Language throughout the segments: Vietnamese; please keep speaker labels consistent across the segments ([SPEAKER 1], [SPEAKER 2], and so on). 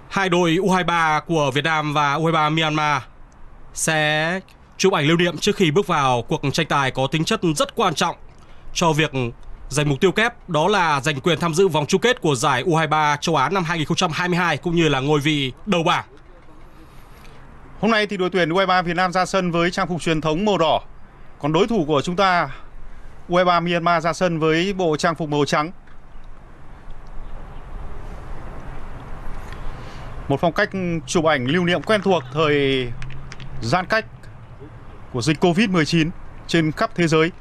[SPEAKER 1] Hai đội U23 của Việt Nam và U23 Myanmar sẽ chụp ảnh lưu niệm trước khi bước vào cuộc tranh tài có tính chất rất quan trọng cho việc giành mục tiêu kép, đó là giành quyền tham dự vòng chung kết của giải U23 châu Á năm 2022 cũng như là ngôi vị đầu bảng.
[SPEAKER 2] Hôm nay thì đội tuyển U23 Việt Nam ra sân với trang phục truyền thống màu đỏ, còn đối thủ của chúng ta U23 Myanmar ra sân với bộ trang phục màu trắng. Một phong cách chụp ảnh lưu niệm quen thuộc thời giãn cách của dịch Covid-19 trên khắp thế giới.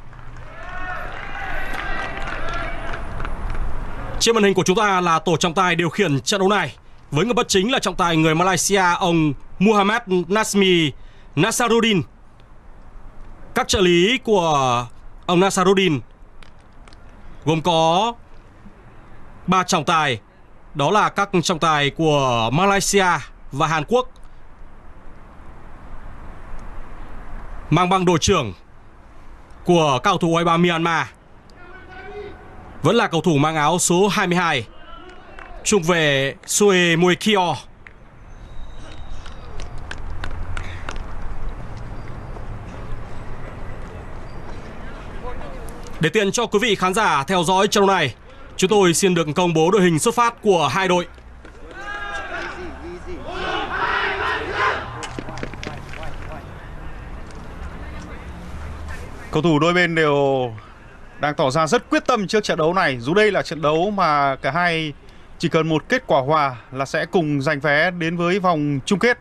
[SPEAKER 1] Trên màn hình của chúng ta là tổ trọng tài điều khiển trận đấu này, với người bất chính là trọng tài người Malaysia ông Muhammad Nazmi Nasaruddin. Các trợ lý của ông Nasaruddin gồm có 3 trọng tài, đó là các trọng tài của Malaysia và Hàn Quốc. Mang băng đội trưởng của cầu thủ U23 Myanmar vẫn là cầu thủ mang áo số 22, trung vệ Soe Muekio. Để tiện cho quý vị khán giả theo dõi trận đấu này, chúng tôi xin được công bố đội hình xuất phát của hai đội.
[SPEAKER 2] Cầu thủ đôi bên đều đang tỏ ra rất quyết tâm trước trận đấu này. Dù đây là trận đấu mà cả hai chỉ cần một kết quả hòa là sẽ cùng giành vé đến với vòng chung kết.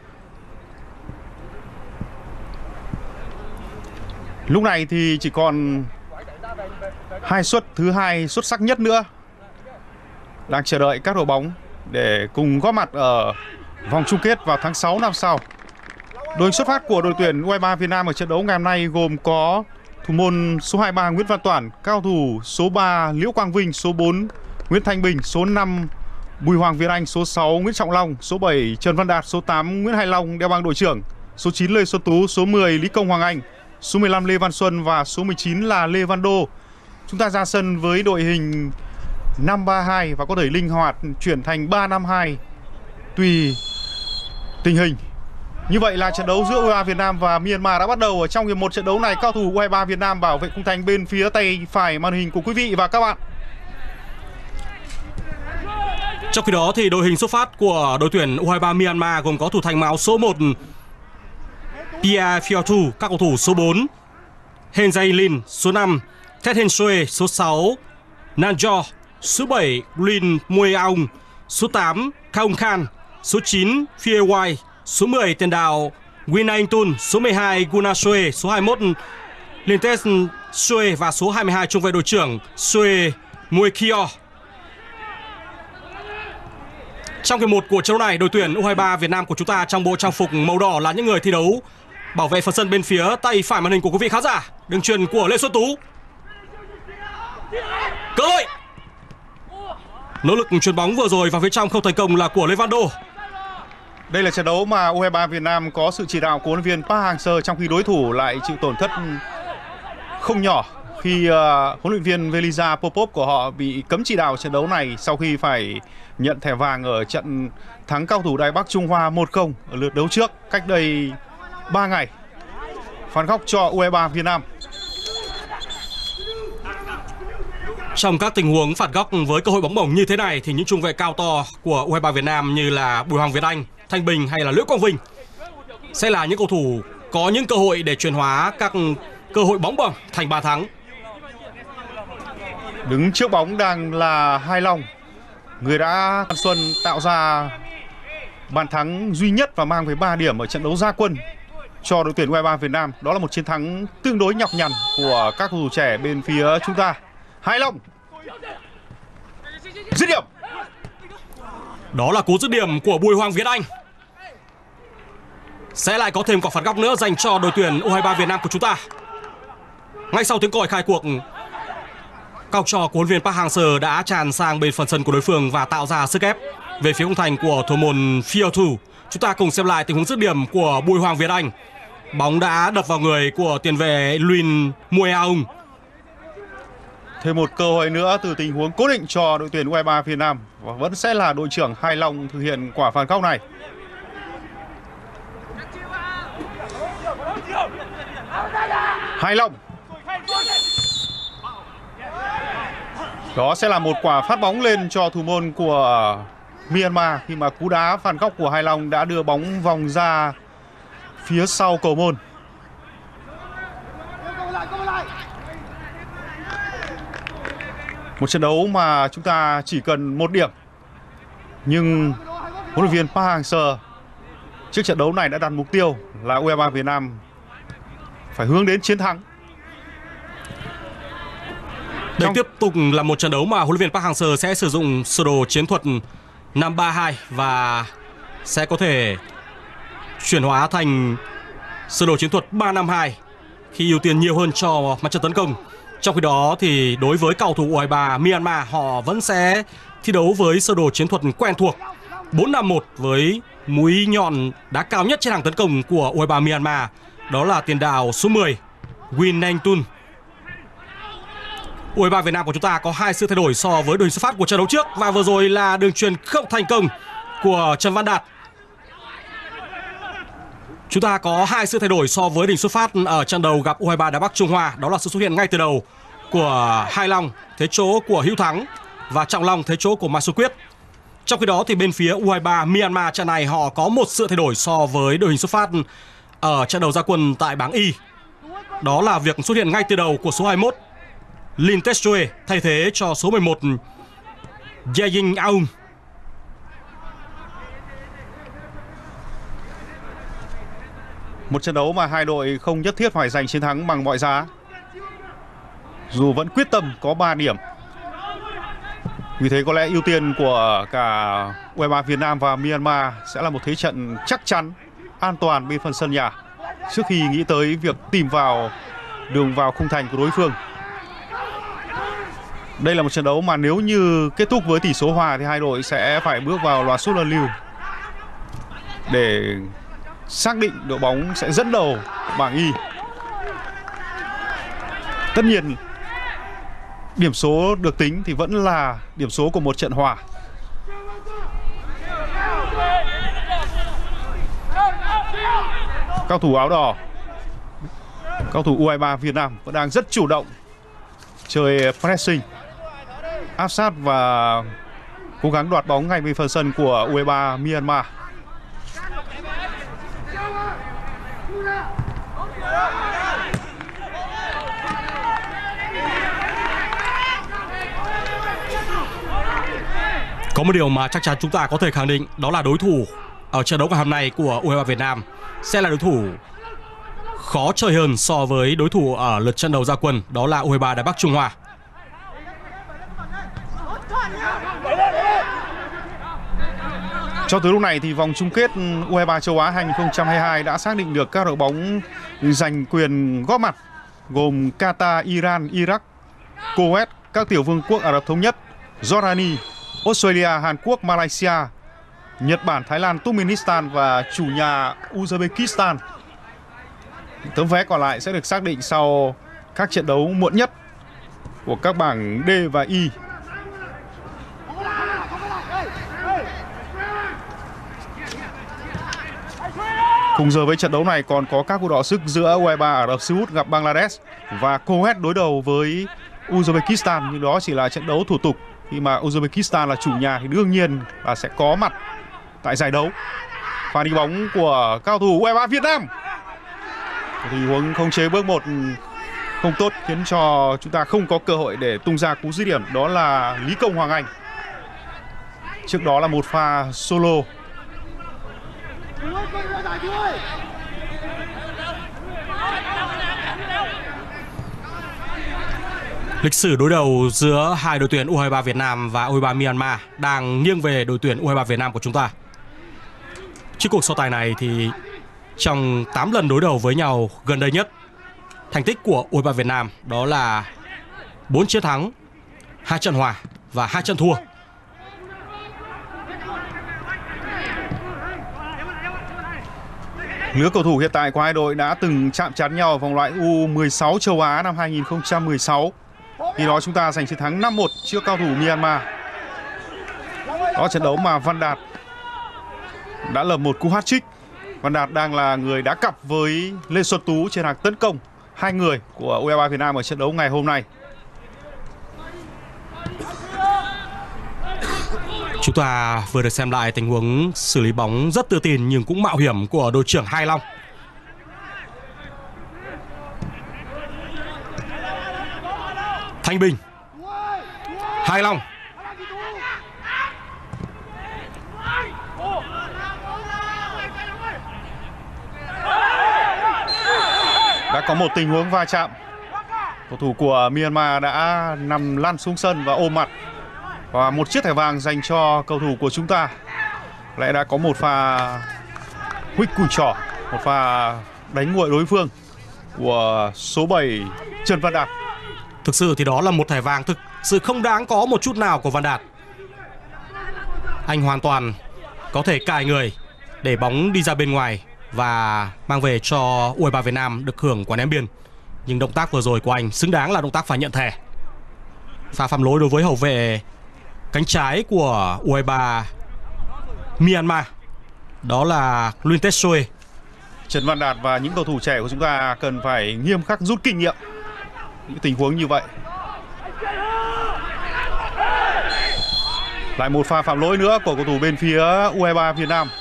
[SPEAKER 2] Lúc này thì chỉ còn hai suất thứ hai xuất sắc nhất nữa đang chờ đợi các đội bóng để cùng góp mặt ở vòng chung kết vào tháng 6 năm sau. Đội hình xuất phát của đội tuyển U23 Việt Nam ở trận đấu ngày hôm nay gồm có thủ môn số 23 Nguyễn Văn Toản, cao thủ số 3 Liễu Quang Vinh, số 4 Nguyễn Thanh Bình, số 5 Bùi Hoàng Việt Anh, số 6 Nguyễn Trọng Long, số 7 Trần Văn Đạt, số 8 Nguyễn Hải Long đeo băng đội trưởng, số 9 Lê Xuân Tú, số 10 Lý Công Hoàng Anh, số 15 Lê Văn Xuân và số 19 là Lê Văn Đô. Chúng ta ra sân với đội hình 5-3-2 và có thể linh hoạt chuyển thành 3-5-2 tùy tình hình. Như vậy là trận đấu giữa U23 Việt Nam và Myanmar đã bắt đầu. Ở trong hiệp 1 trận đấu này, cao thủ U23 Việt Nam bảo vệ khung thành bên phía tay phải màn hình của quý vị và các bạn.
[SPEAKER 1] Trong khi đó thì đội hình xuất phát của đội tuyển U23 Myanmar gồm có thủ thành áo số 1 Pia Phiotu, các cầu thủ số 4 Hen Jae-lin, số 5 Tet Hen Sue, số 6 Nanjo, số 7 Lin Mue Aung, số 8 Kaung Khan, số 9 Phie Wai, số 10 tiền đạo Win Anh Tun, số 12 Guna Sue, số 21 Lintes Sue và số 22 trung vệ đội trưởng Sue Muekio. Trong hiệp 1 của trận đấu này, đội tuyển U23 Việt Nam của chúng ta trong bộ trang phục màu đỏ là những người thi đấu bảo vệ phần sân bên phía tay phải màn hình của quý vị khán giả. Đường chuyền của Lê Xuân Tú. Cơ hội. Nỗ lực chuyền bóng vừa rồi vào phía trong không thành công là của Lê Văn Đô.
[SPEAKER 2] Đây là trận đấu mà U23 Việt Nam có sự chỉ đạo của huấn luyện viên Park Hang-seo, trong khi đối thủ lại chịu tổn thất không nhỏ khi huấn luyện viên Velisa Popov của họ bị cấm chỉ đạo trận đấu này sau khi phải nhận thẻ vàng ở trận thắng cao thủ Đài Bắc Trung Hoa 1-0 ở lượt đấu trước cách đây 3 ngày. Phạt góc cho U23 Việt Nam.
[SPEAKER 1] Trong các tình huống phạt góc với cơ hội bóng bổng như thế này thì những trung vệ cao to của U23 Việt Nam như là Bùi Hoàng Việt Anh, Thanh Bình hay là Liễu Quang Vinh sẽ là những cầu thủ có những cơ hội để chuyển hóa các cơ hội bóng bổng thành bàn thắng.
[SPEAKER 2] Đứng trước bóng đang là Hai Long, người đã Xuân tạo ra bàn thắng duy nhất và mang về 3 điểm ở trận đấu ra quân cho đội tuyển U23 Việt Nam. Đó là một chiến thắng tương đối nhọc nhằn của các cầu thủ trẻ bên phía chúng ta. Hai Long dứt điểm.
[SPEAKER 1] Đó là cú dứt điểm của Bùi Hoàng Việt Anh. Sẽ lại có thêm quả phạt góc nữa dành cho đội tuyển U23 Việt Nam của chúng ta. Ngay sau tiếng còi khai cuộc, các học trò của huấn luyện viên Park Hang-seo đã tràn sang bên phần sân của đối phương và tạo ra sức ép về phía khung thành của thủ môn Phiotu. Chúng ta cùng xem lại tình huống dứt điểm của Bùi Hoàng Việt Anh. Bóng đã đập vào người của tiền vệ Lin Mue Aung.
[SPEAKER 2] Thêm một cơ hội nữa từ tình huống cố định cho đội tuyển U23 Việt Nam và vẫn sẽ là đội trưởng Hải Long thực hiện quả phạt góc này. Hải Long. Đó sẽ là một quả phát bóng lên cho thủ môn của Myanmar khi mà cú đá phạt góc của Hải Long đã đưa bóng vòng ra phía sau cầu môn. Một trận đấu mà chúng ta chỉ cần 1 điểm. Nhưng huấn luyện viên Park Hang-seo trước trận đấu này đã đặt mục tiêu là U23 Việt Nam phải hướng đến chiến thắng.
[SPEAKER 1] Đây tiếp tục là một trận đấu mà huấn luyện viên Park Hang-seo sẽ sử dụng sơ đồ chiến thuật 5-3-2 và sẽ có thể chuyển hóa thành sơ đồ chiến thuật 3-5-2 khi ưu tiên nhiều hơn cho mặt trận tấn công. Trong khi đó thì đối với cầu thủ U23 Myanmar, họ vẫn sẽ thi đấu với sơ đồ chiến thuật quen thuộc 4-5-1 với mũi nhọn đá cao nhất trên hàng tấn công của U23 Myanmar, đó là tiền đạo số 10 Win Neng Tun. U23 Việt Nam của chúng ta có 2 sự thay đổi so với đội hình xuất phát của trận đấu trước, và vừa rồi là đường chuyền không thành công của Trần Văn Đạt. Chúng ta có 2 sự thay đổi so với đội hình xuất phát ở trận đầu gặp U23 Đài Bắc Trung Hoa, đó là sự xuất hiện ngay từ đầu của Hải Long thế chỗ của Hữu Thắng và Trọng Long thế chỗ của Mai Xuân Quyết. Trong khi đó thì bên phía U23 Myanmar trận này họ có một sự thay đổi so với đội hình xuất phát ở trận đầu ra quân tại bảng Y. Đó là việc xuất hiện ngay từ đầu của số 21 Lin Testue thay thế cho số 11 Ye-Ying Aung.
[SPEAKER 2] Một trận đấu mà hai đội không nhất thiết phải giành chiến thắng bằng mọi giá, dù vẫn quyết tâm có 3 điểm. Vì thế có lẽ ưu tiên của cả U23 Việt Nam và Myanmar sẽ là một thế trận chắc chắn, an toàn bên phần sân nhà trước khi nghĩ tới việc tìm vào đường vào khung thành của đối phương. Đây là một trận đấu mà nếu như kết thúc với tỷ số hòa thì hai đội sẽ phải bước vào loạt sút luân lưu để xác định đội bóng sẽ dẫn đầu bảng Y. Tất nhiên điểm số được tính thì vẫn là điểm số của một trận hòa. Cao thủ áo đỏ, cao thủ U23 Việt Nam vẫn đang rất chủ động chơi pressing, áp sát và cố gắng đoạt bóng ngay bên phần sân của U23 Myanmar.
[SPEAKER 1] Có một điều mà chắc chắn chúng ta có thể khẳng định, đó là đối thủ ở trận đấu ngày hôm nay của U23 Việt Nam sẽ là đối thủ khó chơi hơn so với đối thủ ở lượt trận đầu ra quân, đó là U23 Đài Bắc Trung Hoa.
[SPEAKER 2] Cho tới lúc này thì vòng chung kết U23 châu Á 2022 đã xác định được các đội bóng giành quyền góp mặt gồm Qatar, Iran, Iraq, Kuwait, các tiểu vương quốc Ả Rập Thống Nhất, Jordani, Australia, Hàn Quốc, Malaysia, Nhật Bản, Thái Lan, Turkmenistan và chủ nhà Uzbekistan. Tấm vé còn lại sẽ được xác định sau các trận đấu muộn nhất của các bảng D và Y. Cùng giờ với trận đấu này còn có các cuộc đọ sức giữa U23 Ả Rập Xê Út gặp Bangladesh và Kuwait đối đầu với Uzbekistan, nhưng đó chỉ là trận đấu thủ tục. Khi mà Uzbekistan là chủ nhà thì đương nhiên là sẽ có mặt tại giải đấu. Pha đi bóng của cao thủ U23 Việt Nam, tình huống khống chế bước 1 không tốt khiến cho chúng ta không có cơ hội để tung ra cú dứt điểm, đó là Lý Công Hoàng Anh. Trước đó là một pha solo.
[SPEAKER 1] Lịch sử đối đầu giữa hai đội tuyển U23 Việt Nam và U23 Myanmar đang nghiêng về đội tuyển U23 Việt Nam của chúng ta. Trước cuộc so tài này thì trong 8 lần đối đầu với nhau gần đây nhất, thành tích của U23 Việt Nam đó là 4 chiến thắng, 2 trận hòa và 2 trận thua.
[SPEAKER 2] Lứa cầu thủ hiện tại của hai đội đã từng chạm trán nhau ở vòng loại U16 châu Á năm 2016. Khi đó chúng ta giành chiến thắng 5-1 trước cao thủ Myanmar. Đó trận đấu mà Văn Đạt đã lập một cú hat-trick. Văn Đạt đang là người đá cặp với Lê Xuân Tú trên hàng tấn công, hai người của U23 Việt Nam ở trận đấu ngày hôm nay.
[SPEAKER 1] Chúng ta vừa được xem lại tình huống xử lý bóng rất tự tin nhưng cũng mạo hiểm của đội trưởng Hai Long. Thanh Bình, Hai Long,
[SPEAKER 2] đã có một tình huống va chạm. Cầu thủ của Myanmar đã nằm lăn xuống sân và ôm mặt, và một chiếc thẻ vàng dành cho cầu thủ của chúng ta. Lại đã có một pha huých cùi trỏ, một pha đánh nguội đối phương của số 7 Trần Văn Đạt.
[SPEAKER 1] Thực sự thì đó là một thẻ vàng thực sự không đáng có một chút nào của Văn Đạt. Anh hoàn toàn có thể cài người để bóng đi ra bên ngoài và mang về cho U23 Việt Nam được hưởng quả ném biên. Nhưng động tác vừa rồi của anh xứng đáng là động tác phải nhận thẻ. Pha phạm lỗi đối với hậu vệ cánh trái của U23 Myanmar, đó là Luin Tessoe.
[SPEAKER 2] Trần Văn Đạt và những cầu thủ trẻ của chúng ta cần phải nghiêm khắc rút kinh nghiệm những tình huống như vậy. Lại một pha phạm lỗi nữa của cầu thủ bên phía U23 Việt Nam.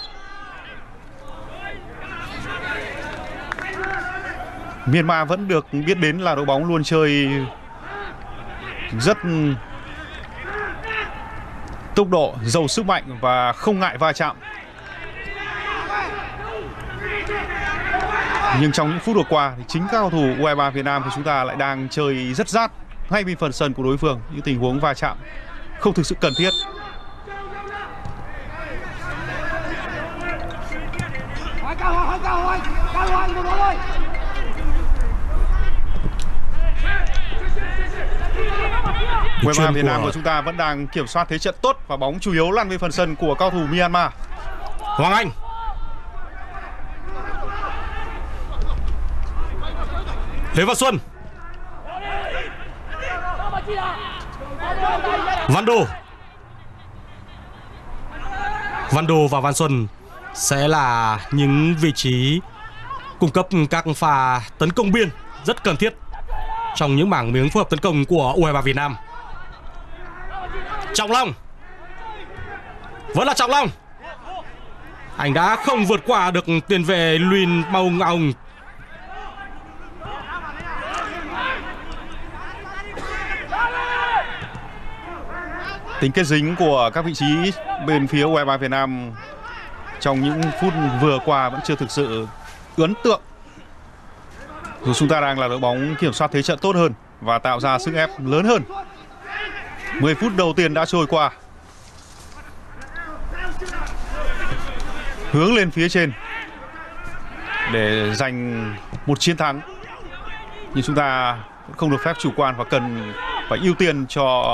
[SPEAKER 2] Myanmar vẫn được biết đến là đội bóng luôn chơi rất tốc độ, giàu sức mạnh và không ngại va chạm. Nhưng trong những phút vừa qua thì chính các cầu thủ U23 Việt Nam của chúng ta lại đang chơi rất rát ngay bên phần sân của đối phương. Những tình huống va chạm không thực sự cần thiết. U23 Việt Nam của chúng ta vẫn đang kiểm soát thế trận tốt và bóng chủ yếu lăn về phần sân của cao thủ Myanmar.
[SPEAKER 1] Hoàng Anh, Lê Văn Xuân, Văn Đô và Văn Xuân sẽ là những vị trí cung cấp các pha tấn công biên rất cần thiết trong những mảng miếng phối hợp tấn công của U23 Việt Nam. Trọng Long, vẫn là Trọng Long. Anh đã không vượt qua được tiền vệ Luin Maung Aung.
[SPEAKER 2] Tính kết dính của các vị trí bên phía U23 Việt Nam trong những phút vừa qua vẫn chưa thực sự ấn tượng. Dù chúng ta đang là đội bóng kiểm soát thế trận tốt hơn và tạo ra sức ép lớn hơn. 10 phút đầu tiên đã trôi qua. Hướng lên phía trên để giành một chiến thắng. Nhưng chúng ta không được phép chủ quan và cần phải ưu tiên cho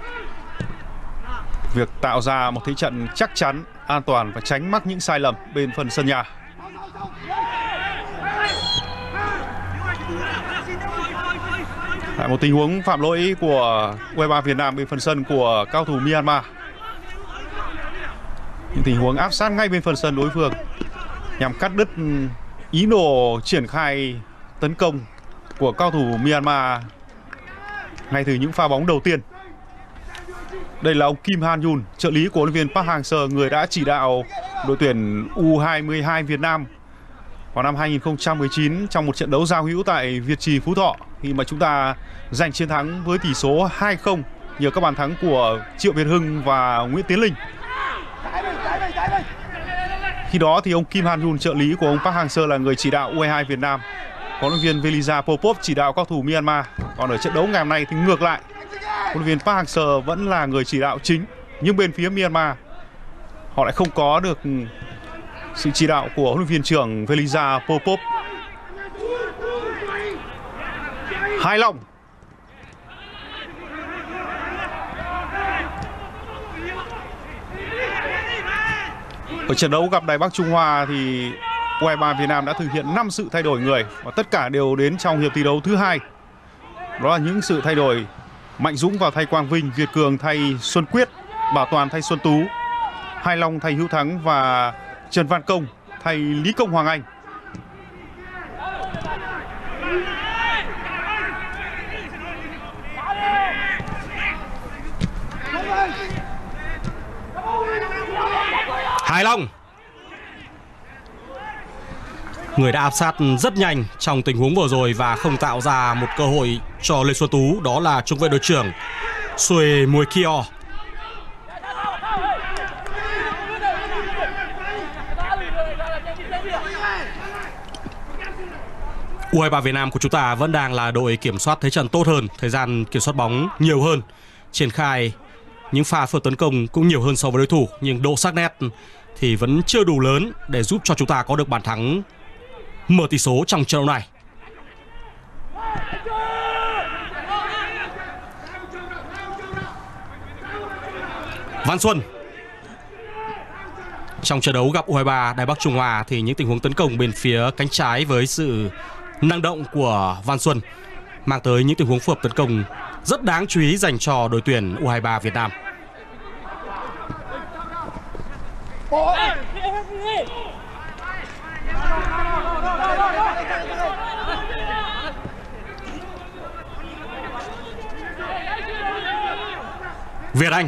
[SPEAKER 2] việc tạo ra một thế trận chắc chắn, an toàn và tránh mắc những sai lầm bên phần sân nhà. Lại một tình huống phạm lỗi của U23 Việt Nam bên phần sân của cao thủ Myanmar. Những tình huống áp sát ngay bên phần sân đối phương nhằm cắt đứt ý đồ triển khai tấn công của cao thủ Myanmar ngay từ những pha bóng đầu tiên. Đây là ông Kim Han Yun, trợ lý của huấn luyện viên Park Hang-seo, người đã chỉ đạo đội tuyển U22 Việt Nam vào năm 2019 trong một trận đấu giao hữu tại Việt Trì, Phú Thọ, khi mà chúng ta giành chiến thắng với tỷ số 2-0 nhờ các bàn thắng của Triệu Việt Hưng và Nguyễn Tiến Linh. Khi đó thì ông Kim Han Yun, trợ lý của ông Park Hang-seo, là người chỉ đạo U22 Việt Nam, còn huấn luyện viên Veliza Popov chỉ đạo các thủ Myanmar. Còn ở trận đấu ngày hôm nay thì ngược lại, huấn luyện viên Park Hang-seo vẫn là người chỉ đạo chính, nhưng bên phía Myanmar họ lại không có được sự chỉ đạo của huấn luyện viên trưởng Veliza Popov. Hai Long, ở trận đấu gặp Đài Bắc Trung Hoa thì U23 Việt Nam đã thực hiện 5 sự thay đổi người và tất cả đều đến trong hiệp thi đấu thứ hai. Đó là những sự thay đổi Mạnh Dũng vào thay Quang Vinh, Việt Cường thay Xuân Quyết, Bảo Toàn thay Xuân Tú, Hai Long thay Hữu Thắng và Trần Văn Công thay Lý Công Hoàng Anh.
[SPEAKER 1] Hải Long, người đã áp sát rất nhanh trong tình huống vừa rồi và không tạo ra một cơ hội cho Lê Xuân Tú, đó là trung vệ đội trưởng Sue Mui Kyo. U23 Việt Nam của chúng ta vẫn đang là đội kiểm soát thế trận tốt hơn, thời gian kiểm soát bóng nhiều hơn, triển khai những pha phản tấn công cũng nhiều hơn so với đối thủ, nhưng độ sắc nét thì vẫn chưa đủ lớn để giúp cho chúng ta có được bàn thắng mở tỷ số trong trận đấu này. Văn Xuân. Trong trận đấu gặp U23 Đài Bắc Trung Hoa thì những tình huống tấn công bên phía cánh trái với sự năng động của Văn Xuân mang tới những tình huống phù hợp tấn công rất đáng chú ý dành cho đội tuyển U23 Việt Nam. Việt Anh.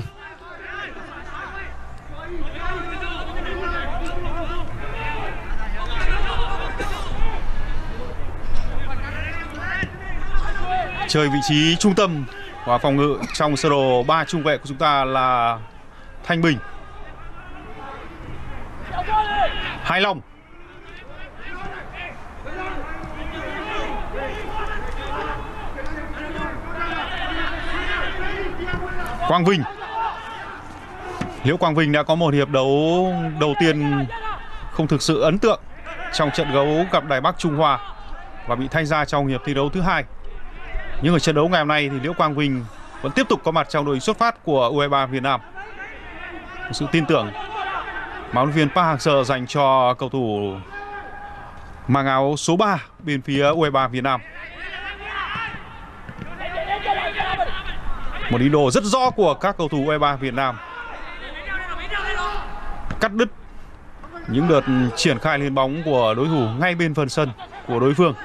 [SPEAKER 2] Chơi vị trí trung tâm và phòng ngự trong sơ đồ 3 trung vệ của chúng ta là Thanh Bình, Hai Long, Quang Vinh. Liễu Quang Vinh đã có một hiệp đấu đầu tiên không thực sự ấn tượng trong trận đấu gặp Đài Bắc Trung Hoa và bị thay ra trong hiệp thi đấu thứ hai. Nhưng ở trận đấu ngày hôm nay thì Liễu Quang Vinh vẫn tiếp tục có mặt trong đội xuất phát của U23 Việt Nam. Sự tin tưởng mà huấn luyện viên Park Hang-seo dành cho cầu thủ mang áo số 3 bên phía U23 Việt Nam. Một ý đồ rất rõ của các cầu thủ U23 Việt Nam cắt đứt những đợt triển khai lên bóng của đối thủ ngay bên phần sân của đối phương.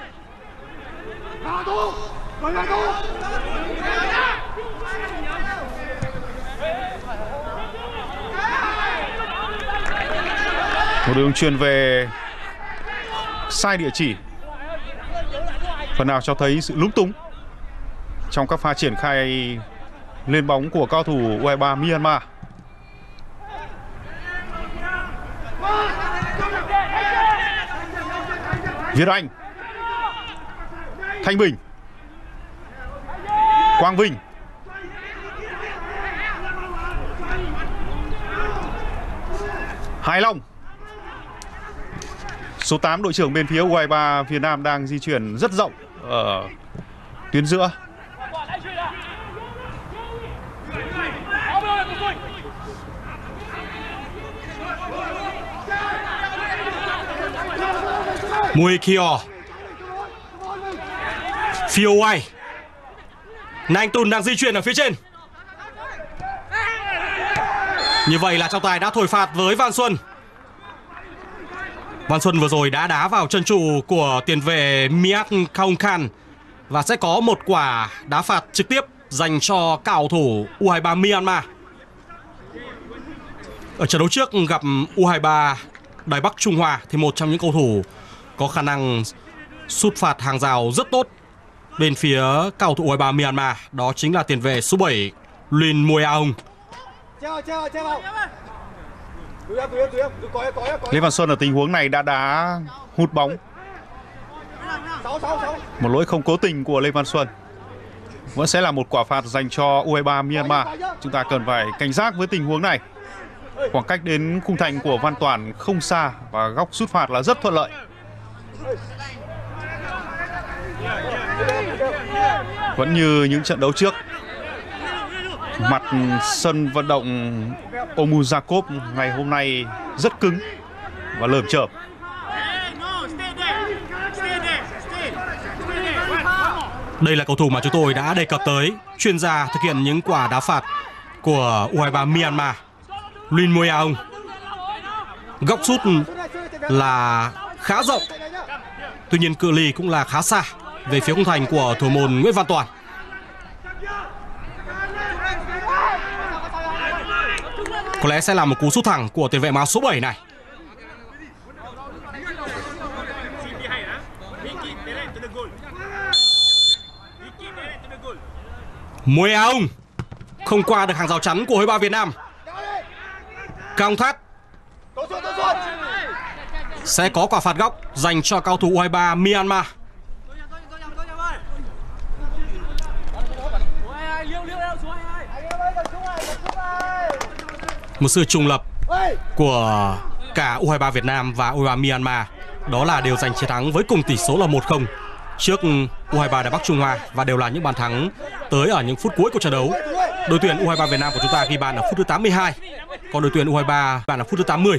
[SPEAKER 2] Một đường chuyền về sai địa chỉ, phần nào cho thấy sự lúng túng trong các pha triển khai lên bóng của cao thủ U23 Myanmar. Việt Anh, Thanh Bình, Quang Vinh, Hải Long. Số 8 đội trưởng bên phía U23 Việt Nam đang di chuyển rất rộng ở tuyến giữa.
[SPEAKER 1] Mui Kyo, Phiêu Oai, Nang Tun đang di chuyển ở phía trên. Như vậy là trọng tài đã thổi phạt với Văn Xuân. Văn Xuân vừa rồi đã đá vào chân trụ của tiền vệ Miat Kaung Khan và sẽ có một quả đá phạt trực tiếp dành cho cầu thủ U23 Myanmar. Ở trận đấu trước gặp U23 Đài Bắc Trung Hoa thì một trong những cầu thủ có khả năng sút phạt hàng rào rất tốt bên phía cầu thủ U23 Myanmar, đó chính là tiền vệ số 7 Lin Mue Aung.
[SPEAKER 2] Lê Văn Xuân ở tình huống này đã đá hụt bóng. Một lỗi không cố tình của Lê Văn Xuân. Vẫn sẽ là một quả phạt dành cho U23 Myanmar. Chúng ta cần phải cảnh giác với tình huống này. Khoảng cách đến khung thành của Văn Toản không xa và góc sút phạt là rất thuận lợi. Vẫn như những trận đấu trước, mặt sân vận động Omuzakov ngày hôm nay rất cứng và lởm chởm.
[SPEAKER 1] Đây là cầu thủ mà chúng tôi đã đề cập tới, chuyên gia thực hiện những quả đá phạt của U23 Myanmar, Lin Moe Aung. Góc sút là khá rộng, tuy nhiên cự ly cũng là khá xa về phía khung thành của thủ môn Nguyễn Văn Toàn. Có lẽ sẽ là một cú sút thẳng của tiền vệ áo số 7 này. Moe Aung không qua được hàng rào chắn của U23 Việt Nam. Cao Thát sẽ có quả phạt góc dành cho cầu thủ U23 Myanmar. Một sự trùng lập của cả U23 Việt Nam và U23 Myanmar, đó là đều giành chiến thắng với cùng tỷ số là 1-0 trước U23 Đài Bắc Trung Hoa, và đều là những bàn thắng tới ở những phút cuối của trận đấu. Đội tuyển U23 Việt Nam của chúng ta ghi bàn ở phút thứ 82, còn đội tuyển U23 bàn ở phút thứ 80.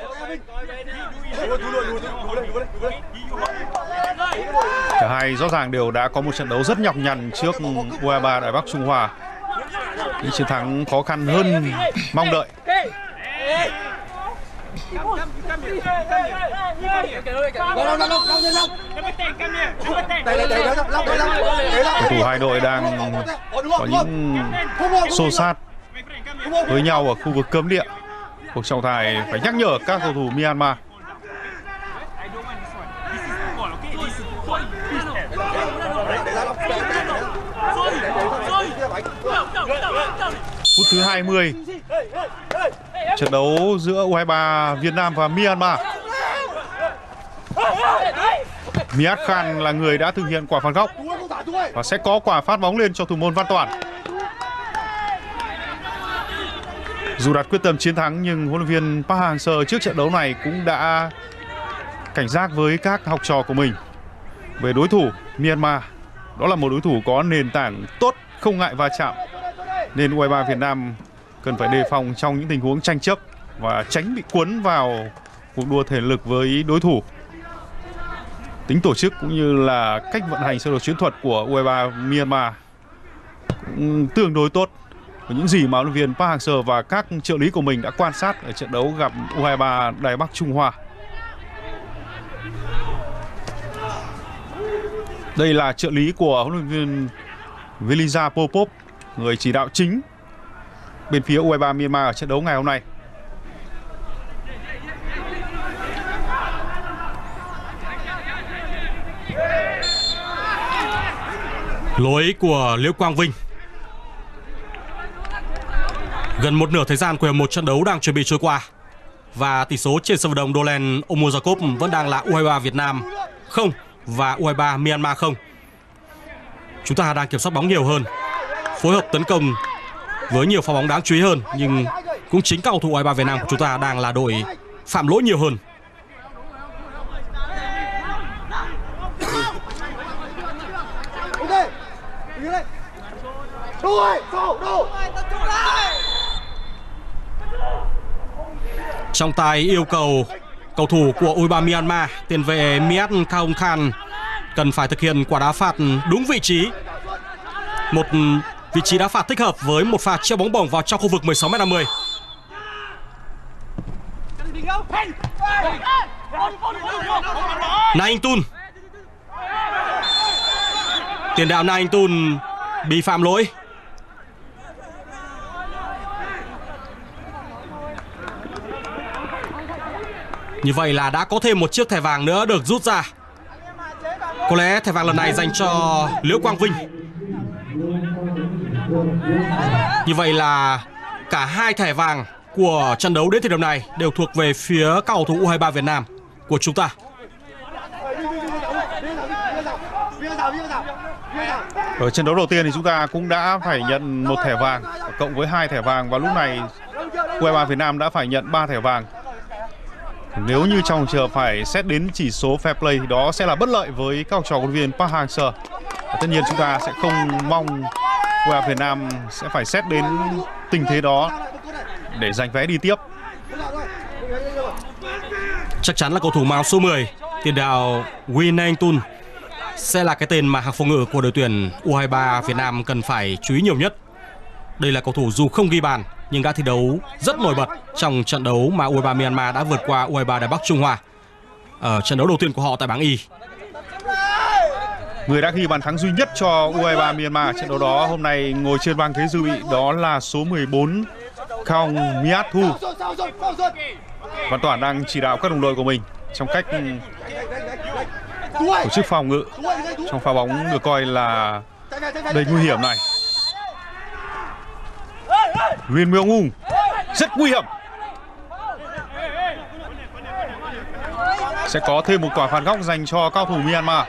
[SPEAKER 2] Cả hai rõ ràng đều đã có một trận đấu rất nhọc nhằn trước U23 Đài Bắc Trung Hoa. Những chiến thắng khó khăn hơn mong đợi. Cầu thủ hai đội đang có những xô sát với nhau ở khu vực cấm địa. Cuộc trọng tài phải nhắc nhở các cầu thủ Myanmar. Phút thứ 20, trận đấu giữa U23 Việt Nam và Myanmar. Miat Khan là người đã thực hiện quả phạt góc và sẽ có quả phát bóng lên cho thủ môn Văn Toàn. Dù đặt quyết tâm chiến thắng nhưng huấn luyện viên Park Hang-seo trước trận đấu này cũng đã cảnh giác với các học trò của mình về đối thủ Myanmar. Đó là một đối thủ có nền tảng tốt, không ngại va chạm, nên U23 Việt Nam cần phải đề phòng trong những tình huống tranh chấp và tránh bị cuốn vào cuộc đua thể lực với đối thủ. Tính tổ chức cũng như là cách vận hành sơ đồ chiến thuật của U23 Myanmar cũng tương đối tốt, với những gì mà huấn luyện viên Park Hang-seo và các trợ lý của mình đã quan sát ở trận đấu gặp U23 Đài Bắc Trung Hoa. Đây là trợ lý của huấn luyện viên Viliza Popov, người chỉ đạo chính bên phía U23 Myanmar ở trận đấu ngày hôm nay.
[SPEAKER 1] Lỗi của Liễu Quang Vinh. Gần một nửa thời gian của một trận đấu đang chuẩn bị trôi qua, và tỷ số trên sân vận động Dolen Omozakov vẫn đang là U23 Việt Nam 0 và U23 Myanmar 0. Chúng ta đang kiểm soát bóng nhiều hơn, phối hợp tấn công với nhiều pha bóng đáng chú ý hơn, nhưng cũng chính cầu thủ U23 Việt Nam của chúng ta đang là đội phạm lỗi nhiều hơn. Trọng tài yêu cầu cầu thủ của U23 Myanmar, tiền vệ Miat Kaung Khan, cần phải thực hiện quả đá phạt đúng vị trí. Một vị trí đá phạt thích hợp với một pha treo bóng bổng vào trong khu vực 16m50. Na Anh Tun, tiền đạo Na Anh Tun bị phạm lỗi. Như vậy là đã có thêm một chiếc thẻ vàng nữa được rút ra. Có lẽ thẻ vàng lần này dành cho Liễu Quang Vinh. Như vậy là cả hai thẻ vàng của trận đấu đến thời điểm này đều thuộc về phía cầu thủ U23 Việt Nam của chúng ta.
[SPEAKER 2] Ở trận đấu đầu tiên thì chúng ta cũng đã phải nhận một thẻ vàng cộng với 2 thẻ vàng, và lúc này U23 Việt Nam đã phải nhận 3 thẻ vàng. Nếu như trong trường phải xét đến chỉ số fair play thì đó sẽ là bất lợi với các học trò của huấn luyện viên Park Hang-seo. Tất nhiên chúng ta sẽ không mong U23 Việt Nam sẽ phải xét đến tình thế đó để giành vé đi tiếp.
[SPEAKER 1] Chắc chắn là cầu thủ áo số 10, tiền đạo Win Na Anh Tun sẽ là cái tên mà hàng phòng ngự của đội tuyển U23 Việt Nam cần phải chú ý nhiều nhất. Đây là cầu thủ dù không ghi bàn nhưng đã thi đấu rất nổi bật trong trận đấu mà U23 Myanmar đã vượt qua U23 Đài Bắc Trung Hoa ở trận đấu đầu tiên của họ tại bảng Y.
[SPEAKER 2] Người đã ghi bàn thắng duy nhất cho U23 Myanmar trận đấu đó hôm nay ngồi trên băng ghế dự bị, đó là số 14 Khong Miat Thu. Văn Toản đang chỉ đạo các đồng đội của mình trong cách tổ chức phòng ngự trong pha bóng được coi là đầy nguy hiểm này. Rin Myung Ung rất nguy hiểm. Sẽ có thêm một quả phạt góc dành cho cao thủ Myanmar.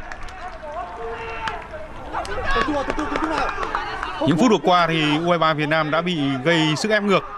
[SPEAKER 2] Những phút vừa qua thì U23 Việt Nam đã bị gây sức ép ngược.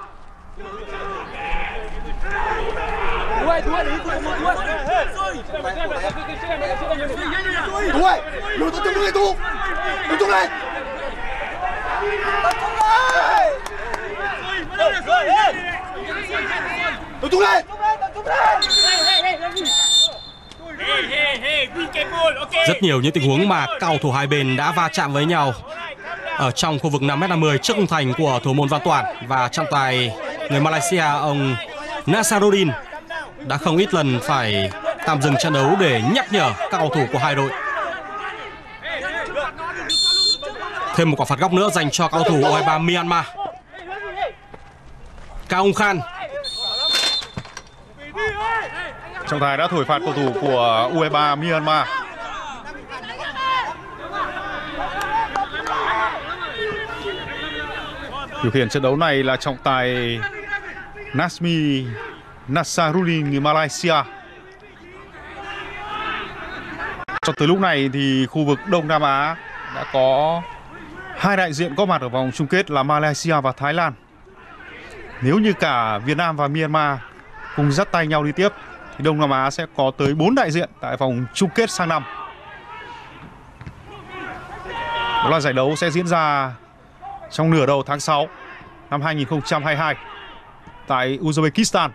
[SPEAKER 1] Rất nhiều những tình huống mà cầu thủ hai bên đã va chạm với nhau ở trong khu vực 5m50 trước khung thành của thủ môn Văn Toản, và trọng tài người Malaysia ông Nasaruddin đã không ít lần phải tạm dừng trận đấu để nhắc nhở các cầu thủ của hai đội. Thêm một quả phạt góc nữa dành cho cầu thủ U23 Myanmar. Cao Ung Khan.
[SPEAKER 2] Trọng tài đã thổi phạt cầu thủ của U23 Myanmar. Điều khiển trận đấu này là trọng tài Nasmi Nasaruddin người Malaysia. Cho tới lúc này thì khu vực Đông Nam Á đã có hai đại diện có mặt ở vòng chung kết là Malaysia và Thái Lan. Nếu như cả Việt Nam và Myanmar cùng dắt tay nhau đi tiếp thì Đông Nam Á sẽ có tới 4 đại diện tại vòng chung kết sang năm. Đó là giải đấu sẽ diễn ra trong nửa đầu tháng 6 năm 2022 tại Uzbekistan.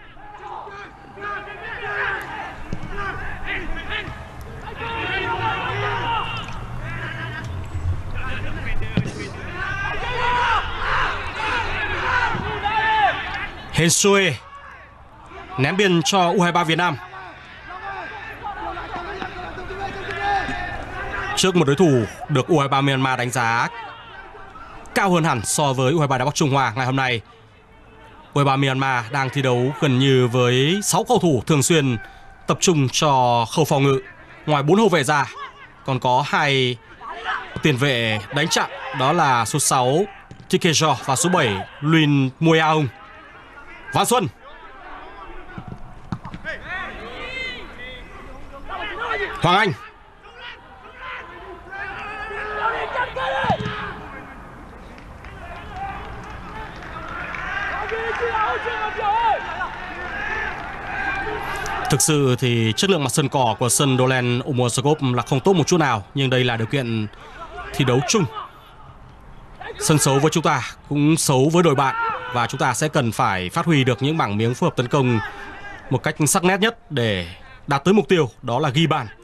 [SPEAKER 1] Hên Sue ném biên cho U23 Việt Nam. Trước một đối thủ được U23 Myanmar đánh giá cao hơn hẳn so với U23 Đài Bắc Trung Hoa ngày hôm nay, U23 Myanmar đang thi đấu gần như với 6 cầu thủ thường xuyên tập trung cho khâu phòng ngự. Ngoài 4 hậu vệ ra, còn có 2 tiền vệ đánh chặn, đó là số 6 Tikejo và số 7 Luin Mueaung. Văn Xuân. Hoàng Anh. Thực sự thì chất lượng mặt sân cỏ của sân Dolen Umosakop là không tốt một chút nào, nhưng đây là điều kiện thi đấu chung. Sân xấu với chúng ta cũng xấu với đội bạn, và chúng ta sẽ cần phải phát huy được những mảng miếng phối hợp tấn công một cách sắc nét nhất để đạt tới mục tiêu, đó là ghi bàn.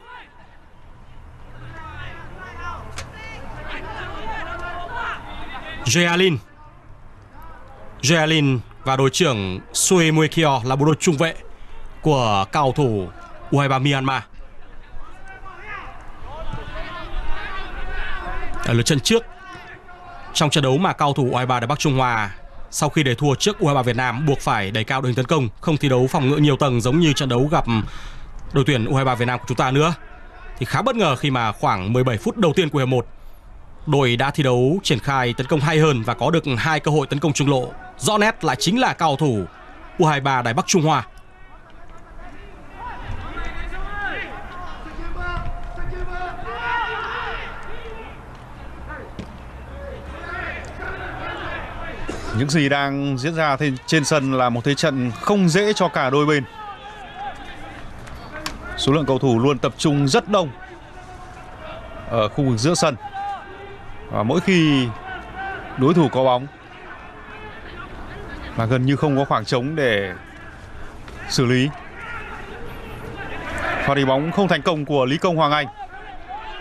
[SPEAKER 1] Jaelin và đội trưởng Sue Muekio là bộ đôi trung vệ của cầu thủ U23 Myanmar. Ở lượt trận trước, trong trận đấu mà cầu thủ U23 Đài Bắc Trung Hoa sau khi để thua trước U23 Việt Nam buộc phải đẩy cao đội hình tấn công, không thi đấu phòng ngự nhiều tầng giống như trận đấu gặp đội tuyển U23 Việt Nam của chúng ta nữa, thì khá bất ngờ khi mà khoảng 17 phút đầu tiên của hiệp 1, đội đã thi đấu triển khai tấn công hay hơn và có được 2 cơ hội tấn công trung lộ. Rõ nét lại chính là cầu thủ U23 Đài Bắc Trung Hoa.
[SPEAKER 2] Những gì đang diễn ra trên sân là một thế trận không dễ cho cả đôi bên. Số lượng cầu thủ luôn tập trung rất đông ở khu vực giữa sân, và mỗi khi đối thủ có bóng là gần như không có khoảng trống để xử lý. Pha đi bóng không thành công của Lý Công Hoàng Anh.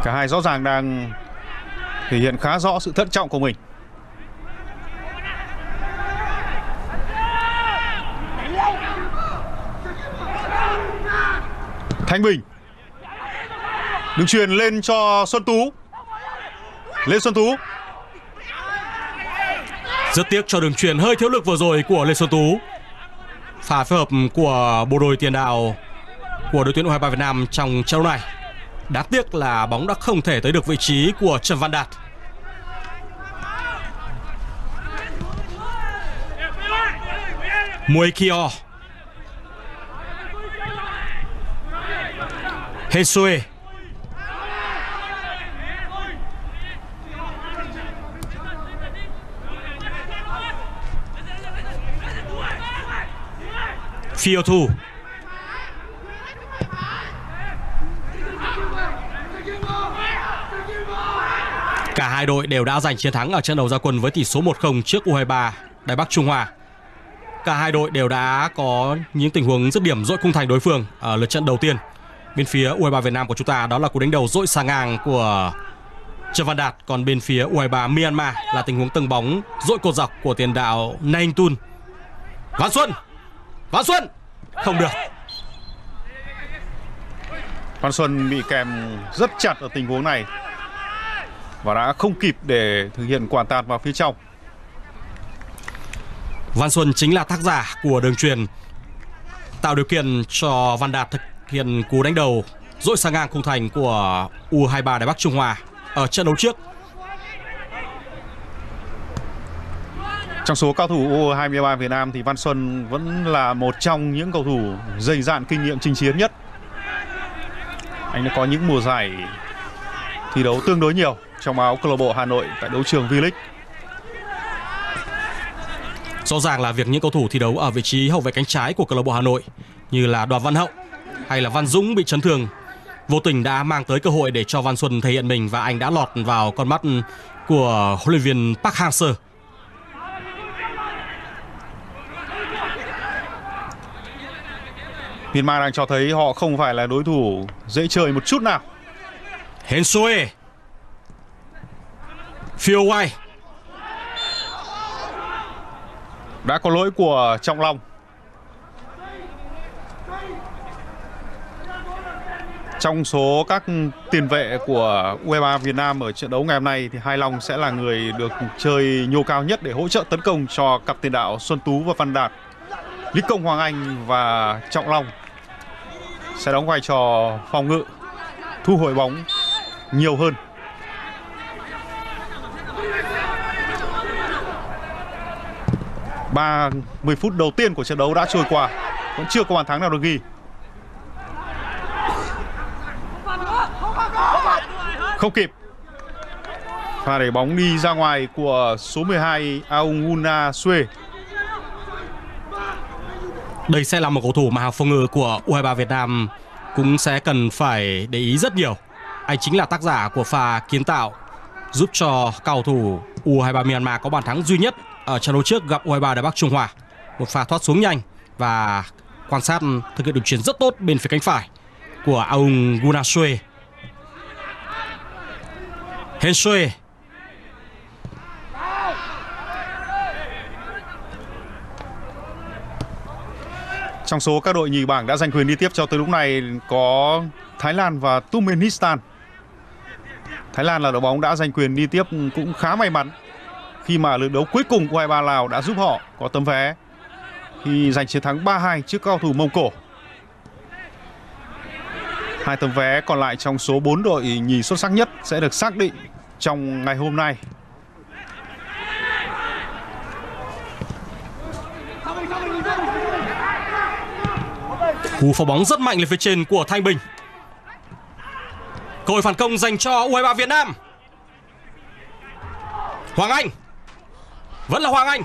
[SPEAKER 2] Cả hai rõ ràng đang thể hiện khá rõ sự thận trọng của mình. Thanh Bình đường chuyền lên cho Xuân Tú. Lê Xuân Tú.
[SPEAKER 1] Rất tiếc cho đường chuyền hơi thiếu lực vừa rồi của Lê Xuân Tú. Pha phối hợp của bộ đôi tiền đạo của đội tuyển U23 Việt Nam trong trận đấu này. Đáng tiếc là bóng đã không thể tới được vị trí của Trần Văn Đạt. Muay Kio. Hensue. Fiotu. Cả hai đội đều đã giành chiến thắng ở trận đấu ra quân với tỷ số 1-0 trước U23 Đài Bắc Trung Hoa. Cả hai đội đều đã có những tình huống dứt điểm dội khung thành đối phương ở lượt trận đầu tiên. Bên phía U23 Việt Nam của chúng ta đó là cú đánh đầu dội sang ngang của Trần Văn Đạt, còn bên phía U23 Myanmar là tình huống tâng bóng dội cột dọc của tiền đạo Nay Tun. Văn Xuân không được.
[SPEAKER 2] Văn Xuân bị kèm rất chặt ở tình huống này và đã không kịp để thực hiện quả tạt vào phía trong.
[SPEAKER 1] Văn Xuân chính là tác giả của đường chuyền tạo điều kiện cho Văn Đạt thực hiện cú đánh đầu dội sang ngang khung thành của U23 Đài Bắc Trung Hoa ở trận đấu trước.
[SPEAKER 2] Trong số cao thủ U23 Việt Nam thì Văn Xuân vẫn là một trong những cầu thủ dày dạn kinh nghiệm chinh chiến nhất. Anh đã có những mùa giải thi đấu tương đối nhiều trong áo câu lạc bộ Hà Nội tại đấu trường V-League.
[SPEAKER 1] Rõ ràng là việc những cầu thủ thi đấu ở vị trí hậu vệ cánh trái của câu lạc bộ Hà Nội như là Đoàn Văn Hậu hay là Văn Dũng bị chấn thương vô tình đã mang tới cơ hội để cho Văn Xuân thể hiện mình, và anh đã lọt vào con mắt của huấn luyện viên Park Hang-seo.
[SPEAKER 2] Myanmar đang cho thấy họ không phải là đối thủ dễ chơi một chút nào.
[SPEAKER 1] Hensue. Phiêu White.
[SPEAKER 2] Đã có lỗi của Trọng Long. Trong số các tiền vệ của U23 Việt Nam ở trận đấu ngày hôm nay thì Hai Long sẽ là người được chơi nhô cao nhất để hỗ trợ tấn công cho cặp tiền đạo Xuân Tú và Văn Đạt. Lý Công Hoàng Anh và Trọng Long sẽ đóng vai trò phòng ngự, thu hồi bóng nhiều hơn. Ba 10 phút đầu tiên của trận đấu đã trôi qua, vẫn chưa có bàn thắng nào được ghi. Không kịp. Pha để bóng đi ra ngoài của số 12 Aunguna Sue.
[SPEAKER 1] Đây sẽ là một cầu thủ mà hàng phòng ngự của U23 Việt Nam cũng sẽ cần phải để ý rất nhiều. Anh chính là tác giả của pha kiến tạo giúp cho cầu thủ U23 Myanmar có bàn thắng duy nhất ở trận đấu trước gặp U23 Đài Bắc Trung Hoa. Một pha thoát xuống nhanh và quan sát thực hiện đường chuyền rất tốt bên phía cánh phải của Aung Gunasue. Hensue.
[SPEAKER 2] Trong số các đội nhì bảng đã giành quyền đi tiếp cho tới lúc này có Thái Lan và Turkmenistan. Thái Lan là đội bóng đã giành quyền đi tiếp cũng khá may mắn khi mà lượt đấu cuối cùng của U23 Lào đã giúp họ có tấm vé khi giành chiến thắng 3-2 trước cao thủ Mông Cổ. Hai tấm vé còn lại trong số 4 đội nhì xuất sắc nhất sẽ được xác định trong ngày hôm nay.
[SPEAKER 1] Cú phá bóng rất mạnh lên phía trên của Thanh Bình. Cơ hội phản công dành cho U23 Việt Nam. Hoàng Anh. Vẫn là Hoàng Anh.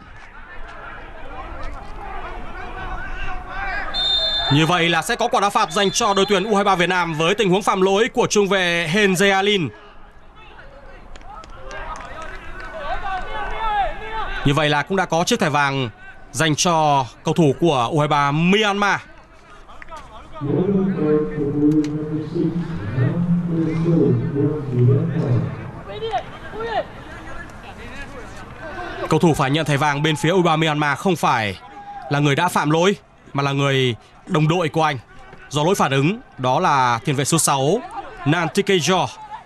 [SPEAKER 1] Như vậy là sẽ có quả đá phạt dành cho đội tuyển U23 Việt Nam với tình huống phạm lỗi của trung vệ Hen Jae-alin. Như vậy là cũng đã có chiếc thẻ vàng dành cho cầu thủ của U23 Myanmar. Cầu thủ phải nhận thẻ vàng bên phía U23 Myanmar không phải là người đã phạm lỗi mà là người đồng đội của anh. Do lỗi phản ứng, đó là tiền vệ số 6 Nantikejo.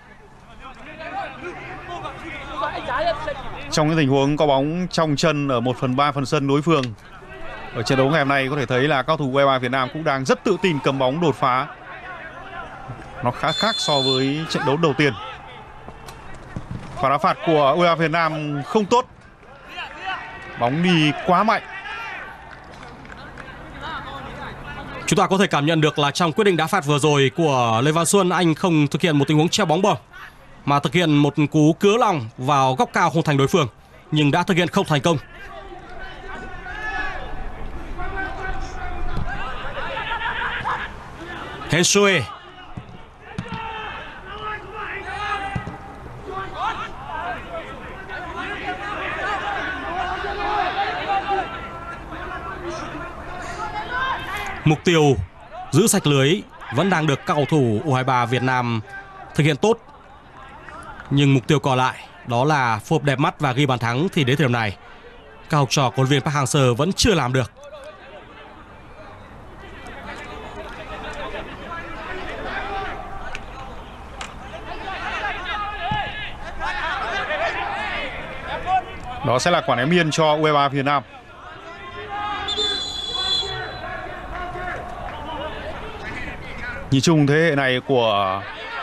[SPEAKER 2] Trong cái tình huống có bóng trong chân ở 1/3 phần sân đối phương ở trận đấu ngày hôm nay, có thể thấy là các cầu thủ U23 Việt Nam cũng đang rất tự tin cầm bóng đột phá. Nó khá khác so với trận đấu đầu tiên. Pha đá phạt của U23 Việt Nam không tốt. Bóng đi quá mạnh.
[SPEAKER 1] Chúng ta có thể cảm nhận được là trong quyết định đá phạt vừa rồi của Lê Văn Xuân, anh không thực hiện một tình huống treo bóng bờ mà thực hiện một cú cứa lòng vào góc cao khung thành đối phương, nhưng đã thực hiện không thành công. Hensue. Mục tiêu giữ sạch lưới vẫn đang được các cầu thủ U23 Việt Nam thực hiện tốt. Nhưng mục tiêu còn lại đó là phối hợp đẹp mắt và ghi bàn thắng thì đến thời điểm này các học trò của huấn luyện viên Park Hang-seo vẫn chưa làm được.
[SPEAKER 2] Đó sẽ là quả ném biên cho U23 Việt Nam. Nhìn chung thế hệ này của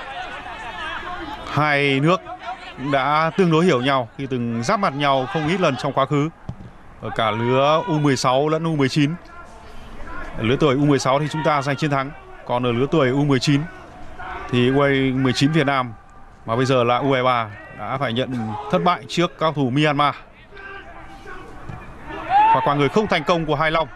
[SPEAKER 2] hai nước đã tương đối hiểu nhau khi từng giáp mặt nhau không ít lần trong quá khứ ở cả lứa U16 lẫn U19. Ở lứa tuổi U16 thì chúng ta giành chiến thắng, còn ở lứa tuổi U19 thì U19 Việt Nam mà bây giờ là U23 đã phải nhận thất bại trước các cầu thủ Myanmar. Và quả người không thành công của Hai Long.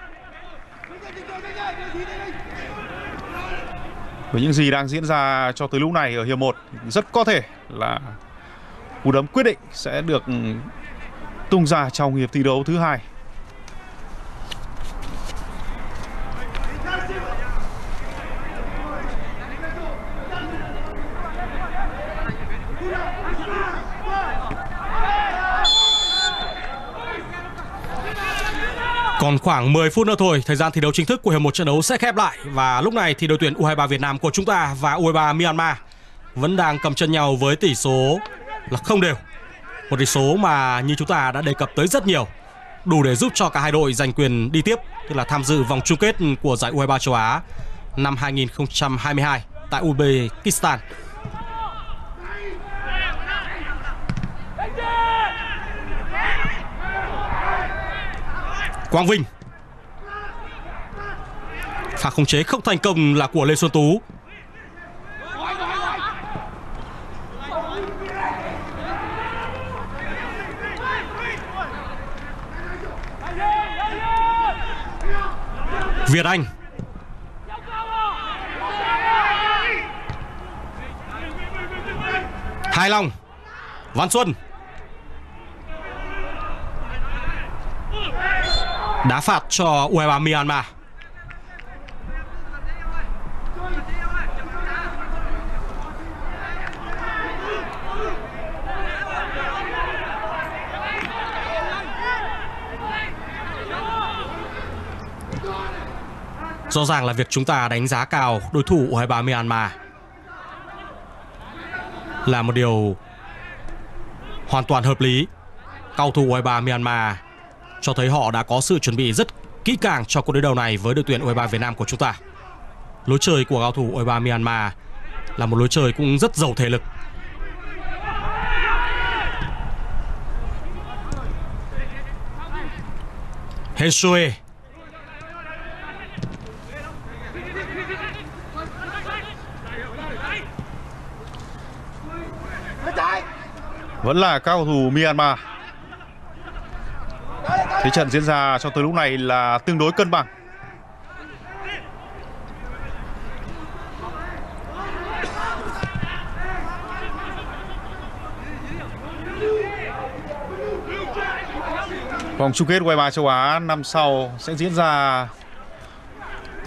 [SPEAKER 2] Với những gì đang diễn ra cho tới lúc này ở hiệp 1, rất có thể là cú đấm quyết định sẽ được tung ra trong hiệp thi đấu thứ hai.
[SPEAKER 1] Còn khoảng 10 phút nữa thôi, thời gian thi đấu chính thức của hiệp 1 trận đấu sẽ khép lại. Và lúc này thì đội tuyển U23 Việt Nam của chúng ta và U23 Myanmar vẫn đang cầm chân nhau với tỷ số là không đều. Một tỷ số mà như chúng ta đã đề cập tới rất nhiều, đủ để giúp cho cả hai đội giành quyền đi tiếp, tức là tham dự vòng chung kết của giải U23 châu Á năm 2022 tại Uzbekistan. Quang Vinh. Pha khống chế không thành công là của Lê Xuân Tú. Việt Anh. Hai Long. Văn Xuân. Đá phạt cho U23 Myanmar. Rõ ràng là việc chúng ta đánh giá cao đối thủ U23 Myanmar là một điều hoàn toàn hợp lý. Cầu thủ U23 Myanmar cho thấy họ đã có sự chuẩn bị rất kỹ càng cho cuộc đối đầu này với đội tuyển U23 Việt Nam của chúng ta. Lối chơi của cầu thủ U23 Myanmar là một lối chơi cũng rất giàu thể lực. Hensue.
[SPEAKER 2] Vẫn là các cầu thủ Myanmar. Thế trận diễn ra cho tới lúc này là tương đối cân bằng. Vòng chung kết U23 châu Á năm sau sẽ diễn ra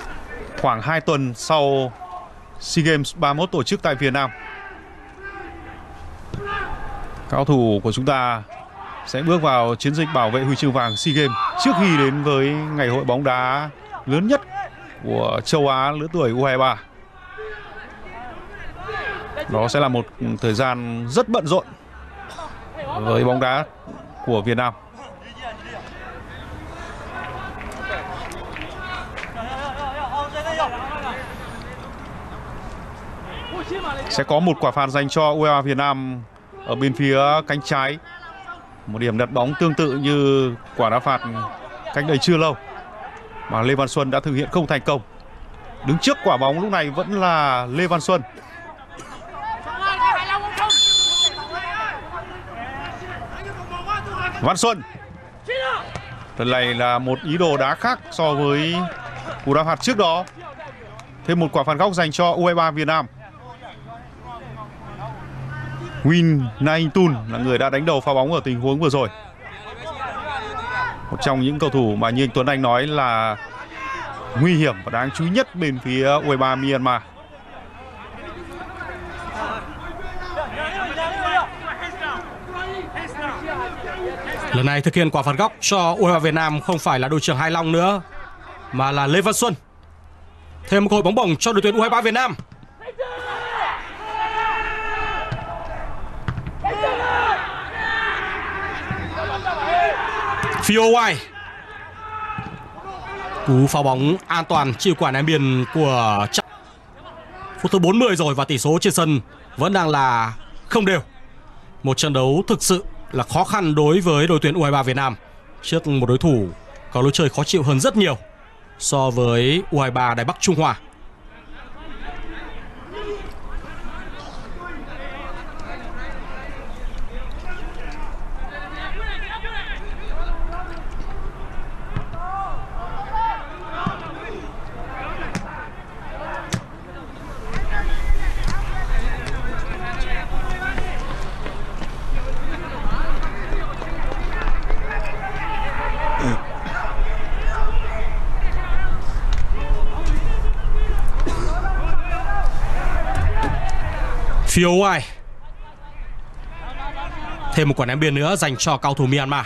[SPEAKER 2] khoảng 2 tuần sau SEA Games 31 tổ chức tại Việt Nam. Cao thủ của chúng ta sẽ bước vào chiến dịch bảo vệ huy chương vàng SEA Games trước khi đến với ngày hội bóng đá lớn nhất của châu Á lứa tuổi U23. Đó sẽ là một thời gian rất bận rộn với bóng đá của Việt Nam. Sẽ có một quả phạt dành cho U23 Việt Nam ở bên phía cánh trái. Một điểm đặt bóng tương tự như quả đá phạt cách đây chưa lâu mà Lê Văn Xuân đã thực hiện không thành công. Đứng trước quả bóng lúc này vẫn là Lê Văn Xuân. Văn Xuân. Lần này là một ý đồ đá khác so với cú đá phạt trước đó. Thêm một quả phạt góc dành cho U23 Việt Nam. Win Naintun là người đã đánh đầu pha bóng ở tình huống vừa rồi. Một trong những cầu thủ mà như anh Tuấn Anh nói là nguy hiểm và đáng chú ý nhất bên phía U23 Myanmar.
[SPEAKER 1] Lần này thực hiện quả phạt góc cho U23 Việt Nam không phải là đội trưởng Hai Long nữa mà là Lê Văn Xuân. Thêm một cơ hội bóng bổng cho đội tuyển U23 Việt Nam. Phil White. Cú phá bóng an toàn chịu quả ném biên của phút thứ 40 rồi và tỷ số trên sân vẫn đang là không đều. Một trận đấu thực sự là khó khăn đối với đội tuyển U23 Việt Nam trước một đối thủ có lối chơi khó chịu hơn rất nhiều so với U23 Đài Bắc Trung Hoa. Phil White. Thêm một quả ném biên nữa dành cho cầu thủ Myanmar.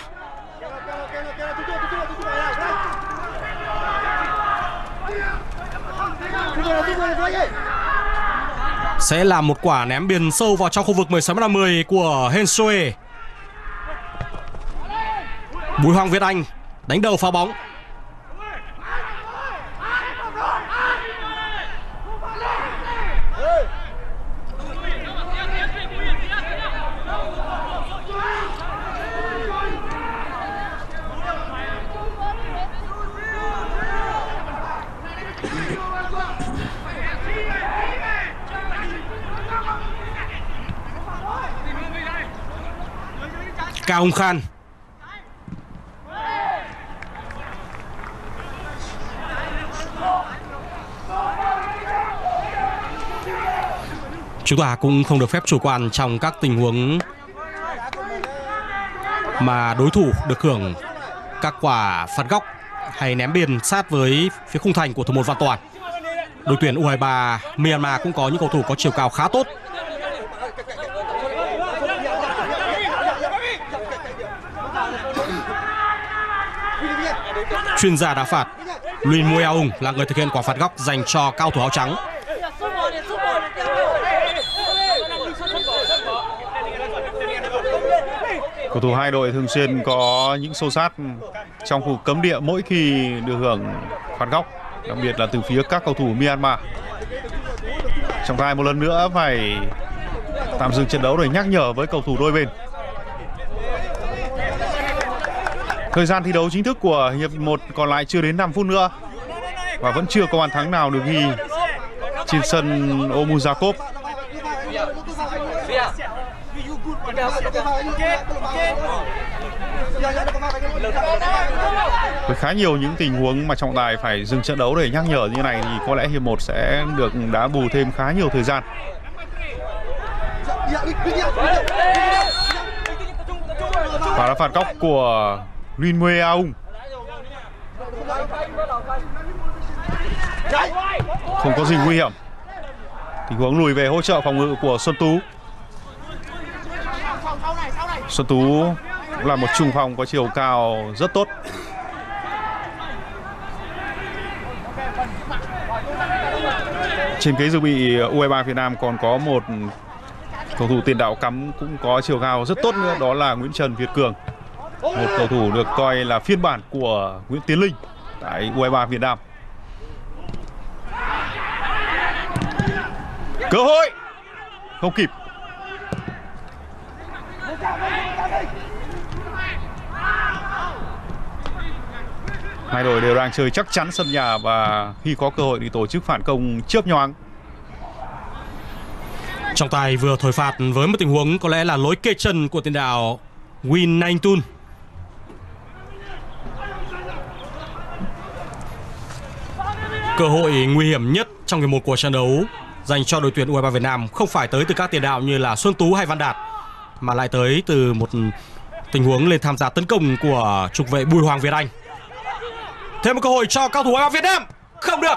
[SPEAKER 1] Sẽ là một quả ném biên sâu vào trong khu vực 16m50 của Hên Soe. Bùi Hoàng Việt Anh đánh đầu phá bóng. Cao Hùng Khan. Chúng ta cũng không được phép chủ quan trong các tình huống mà đối thủ được hưởng các quả phạt góc hay ném biên sát với phía khung thành của thủ môn Văn Toàn. Đội tuyển U23 Myanmar cũng có những cầu thủ có chiều cao khá tốt. Chuyên gia đá phạt Luin Muay Aung là người thực hiện quả phạt góc dành cho cao thủ áo trắng.
[SPEAKER 2] Cầu thủ hai đội thường xuyên có những xô xát trong khu cấm địa mỗi khi được hưởng phạt góc, đặc biệt là từ phía các cầu thủ Myanmar. Trọng tài một lần nữa phải tạm dừng trận đấu để nhắc nhở với cầu thủ đôi bên. Thời gian thi đấu chính thức của hiệp 1 còn lại chưa đến 5 phút nữa và vẫn chưa có bàn thắng nào được ghi trên sân Omuzakov. Với khá nhiều những tình huống mà trọng tài phải dừng trận đấu để nhắc nhở như này thì có lẽ hiệp 1 sẽ được đá bù thêm khá nhiều thời gian. Và đá phạt góc của Rin Muay Aung. Không có gì nguy hiểm. Tình huống lùi về hỗ trợ phòng ngự của Xuân Tú. Xuân Tú là một trung phong có chiều cao rất tốt. Trên ghế dự bị U23 Việt Nam còn có một cầu thủ tiền đạo cắm cũng có chiều cao rất tốt nữa, đó là Nguyễn Trần Việt Cường, một cầu thủ được coi là phiên bản của Nguyễn Tiến Linh tại U23 Việt Nam. Cơ hội không kịp. Hai đội đều đang chơi chắc chắn sân nhà và khi có cơ hội thì tổ chức phản công chớp nhoáng.
[SPEAKER 1] Trọng tài vừa thổi phạt với một tình huống có lẽ là lỗi kê chân của tiền đạo Win Naingtun. Cơ hội nguy hiểm nhất trong hiệp 1 của trận đấu dành cho đội tuyển U23 Việt Nam không phải tới từ các tiền đạo như là Xuân Tú hay Văn Đạt, mà lại tới từ một tình huống lên tham gia tấn công của trục vệ Bùi Hoàng Việt Anh. Thêm một cơ hội cho cao thủ U23 Việt Nam, không được.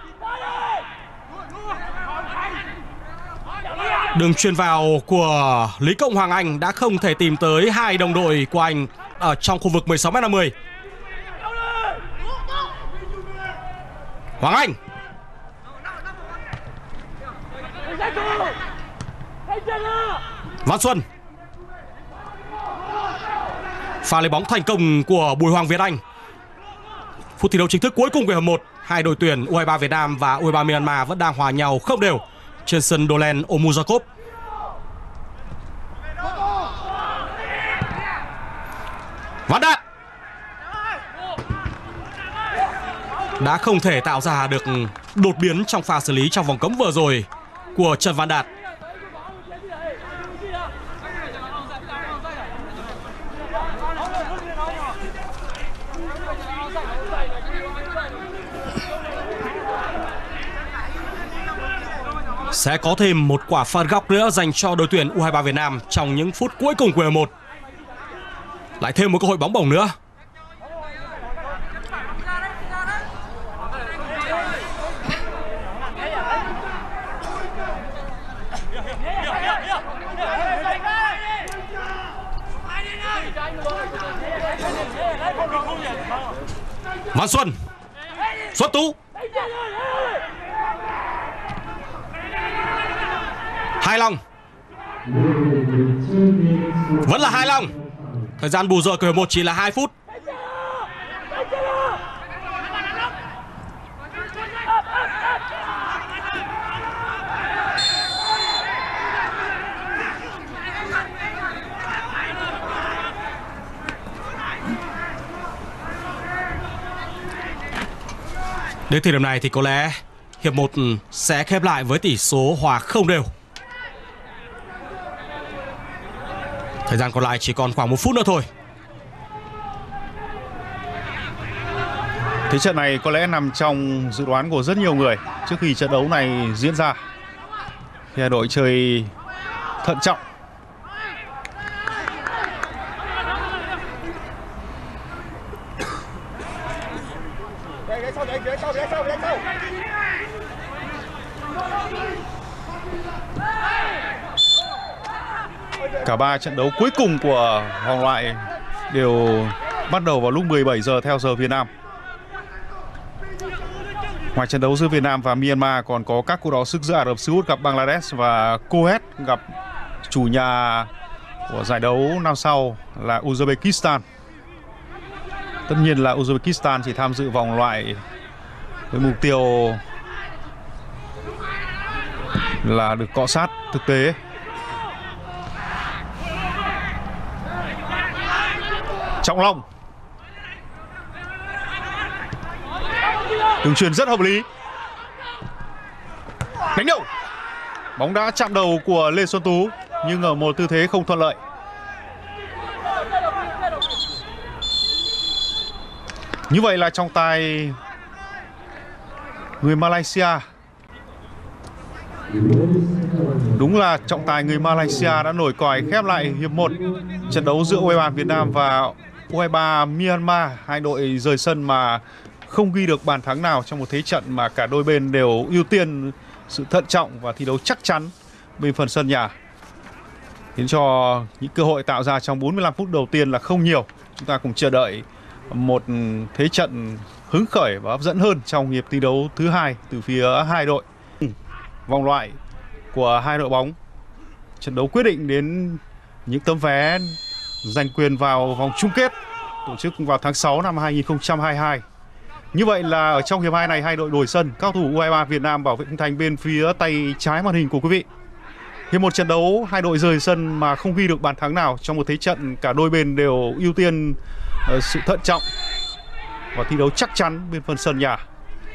[SPEAKER 1] Đường chuyền vào của Lý Cộng Hoàng Anh đã không thể tìm tới hai đồng đội của anh ở trong khu vực 16m50. Hoàng Anh. Văn Xuân. Pha lấy bóng thành công của Bùi Hoàng Việt Anh. Phút thi đấu chính thức cuối cùng của hiệp 1, hai đội tuyển U23 Việt Nam và U23 Myanmar vẫn đang hòa nhau không đều trên sân Dolen Omujakov. Văn Đạt đã không thể tạo ra được đột biến trong pha xử lý trong vòng cấm vừa rồi của Trần Văn Đạt. Sẽ có thêm một quả phạt góc nữa dành cho đội tuyển U23 Việt Nam trong những phút cuối cùng của hiệp 1. Lại thêm một cơ hội bóng bổng nữa. Văn Xuân. Xuân Tú. Hai Long. Vẫn là Hai Long. Thời gian bù giờ của hiệp 1 chỉ là 2 phút. Đến thời điểm này thì có lẽ hiệp 1 sẽ khép lại với tỷ số hòa không đều. Thời gian còn lại chỉ còn khoảng 1 phút nữa thôi.
[SPEAKER 2] Thế trận này có lẽ nằm trong dự đoán của rất nhiều người trước khi trận đấu này diễn ra. Hai đội chơi thận trọng. Cả ba trận đấu cuối cùng của vòng loại đều bắt đầu vào lúc 17 giờ theo giờ Việt Nam. Ngoài trận đấu giữa Việt Nam và Myanmar còn có các cuộc đọ sức giữa Ả Rập Xê Út gặp Bangladesh và Kuwait gặp chủ nhà của giải đấu năm sau là Uzbekistan. Tất nhiên là Uzbekistan chỉ tham dự vòng loại với mục tiêu là được cọ sát thực tế. Trọng Long. Đường chuyền rất hợp lý. Đánh đầu. Bóng đã chạm đầu của Lê Xuân Tú nhưng ở một tư thế không thuận lợi. Như vậy là trọng tài người Malaysia. Đúng là trọng tài người Malaysia đã nổi còi khép lại hiệp 1 trận đấu giữa U23 Việt Nam và U23 Myanmar. Hai đội rời sân mà không ghi được bàn thắng nào trong một thế trận mà cả đôi bên đều ưu tiên sự thận trọng và thi đấu chắc chắn bên phần sân nhà. khiến cho những cơ hội tạo ra trong 45 phút đầu tiên là không nhiều. Chúng ta cùng chờ đợi một thế trận hứng khởi và hấp dẫn hơn trong hiệp thi đấu thứ hai từ phía hai đội. Vòng loại của hai đội bóng, trận đấu quyết định đến những tấm vé giành quyền vào vòng chung kết tổ chức vào tháng 6 năm 2022. Như vậy là ở trong hiệp 2 này hai đội đổi sân, cao thủ U23 Việt Nam bảo vệ khung thành bên phía tay trái màn hình của quý vị. Hiệp một trận đấu hai đội rời sân mà không ghi được bàn thắng nào trong một thế trận cả đôi bên đều ưu tiên sự thận trọng và thi đấu chắc chắn bên phần sân nhà.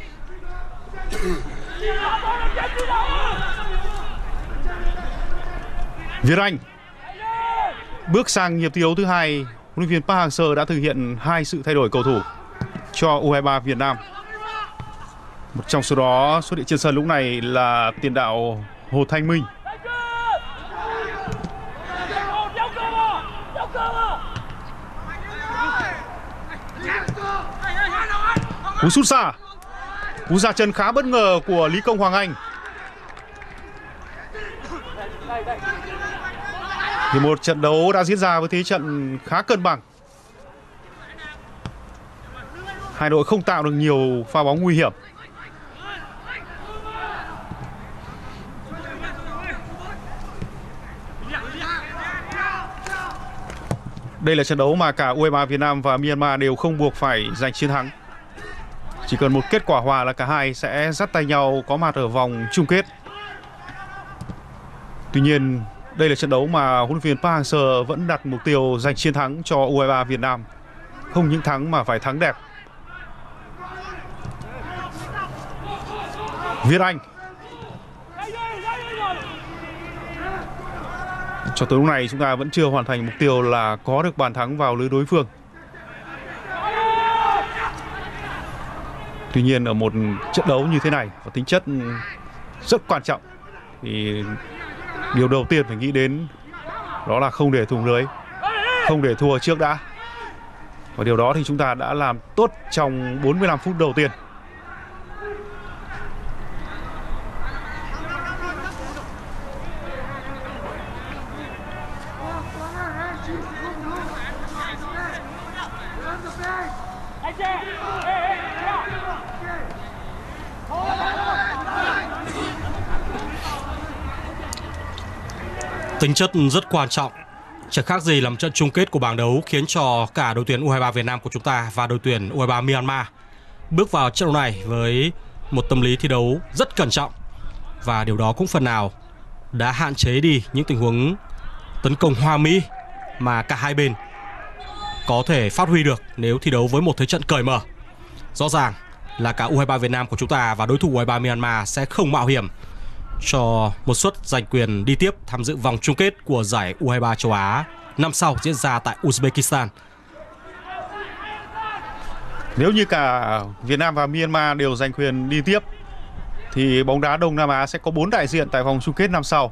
[SPEAKER 2] Việt Anh bước sang hiệp thi đấu thứ hai, huấn luyện viên Park Hang-seo đã thực hiện hai sự thay đổi cầu thủ cho U23 Việt Nam. Một trong số đó xuất hiện trên sân lúc này là tiền đạo Hồ Thanh Minh. Cú sút xa, cú ra chân khá bất ngờ của Lý Công Hoàng Anh. Thì một trận đấu đã diễn ra với thế trận khá cân bằng. Hai đội không tạo được nhiều pha bóng nguy hiểm. Đây là trận đấu mà cả U23 Việt Nam và Myanmar đều không buộc phải giành chiến thắng. Chỉ cần một kết quả hòa là cả hai sẽ dắt tay nhau có mặt ở vòng chung kết. Tuy nhiên, đây là trận đấu mà huấn luyện viên Park Hang-seo vẫn đặt mục tiêu giành chiến thắng cho U23 Việt Nam. Không những thắng mà phải thắng đẹp. Việt Anh. Cho tới lúc này chúng ta vẫn chưa hoàn thành mục tiêu là có được bàn thắng vào lưới đối phương. Tuy nhiên ở một trận đấu như thế này có tính chất rất quan trọng thì điều đầu tiên phải nghĩ đến đó là không để thủng lưới, không để thua trước đã. Và điều đó thì chúng ta đã làm tốt trong 45 phút đầu tiên.
[SPEAKER 1] Tính chất rất quan trọng, chẳng khác gì làm trận chung kết của bảng đấu, khiến cho cả đội tuyển U23 Việt Nam của chúng ta và đội tuyển U23 Myanmar bước vào trận đấu này với một tâm lý thi đấu rất cẩn trọng. Và điều đó cũng phần nào đã hạn chế đi những tình huống tấn công hoa mỹ mà cả hai bên có thể phát huy được nếu thi đấu với một thế trận cởi mở. Rõ ràng là cả U23 Việt Nam của chúng ta và đối thủ U23 Myanmar sẽ không mạo hiểm cho một suất giành quyền đi tiếp tham dự vòng chung kết của giải U23 châu Á năm sau diễn ra tại Uzbekistan.
[SPEAKER 2] Nếu như cả Việt Nam và Myanmar đều giành quyền đi tiếp thì bóng đá Đông Nam Á sẽ có 4 đại diện tại vòng chung kết năm sau.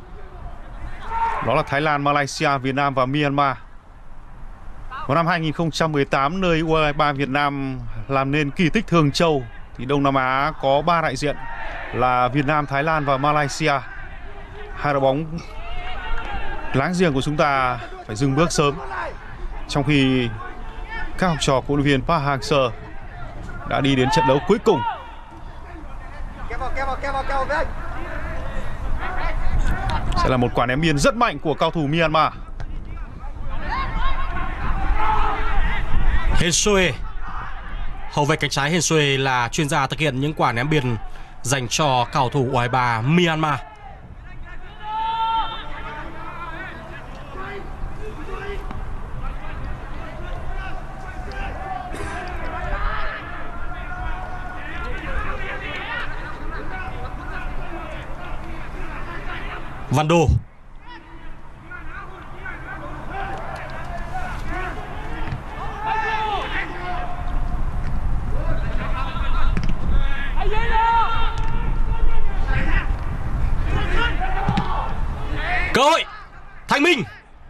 [SPEAKER 2] Đó là Thái Lan, Malaysia, Việt Nam và Myanmar. Vào năm 2018, nơi U23 Việt Nam làm nên kỳ tích Thường Châu, thì Đông Nam Á có 3 đại diện là Việt Nam, Thái Lan và Malaysia. Hai đội bóng láng giềng của chúng ta phải dừng bước sớm, trong khi các học trò của huấn luyện viên Park Hang-seo đã đi đến trận đấu cuối cùng. Sẽ là một quả ném biên rất mạnh của cao thủ Myanmar.
[SPEAKER 1] Hên Soe, hậu vệ cánh trái Hên Soe là chuyên gia thực hiện những quả ném biên dành cho cầu thủ U23 Myanmar. Văn Đô. Cơ hội. Thanh Minh.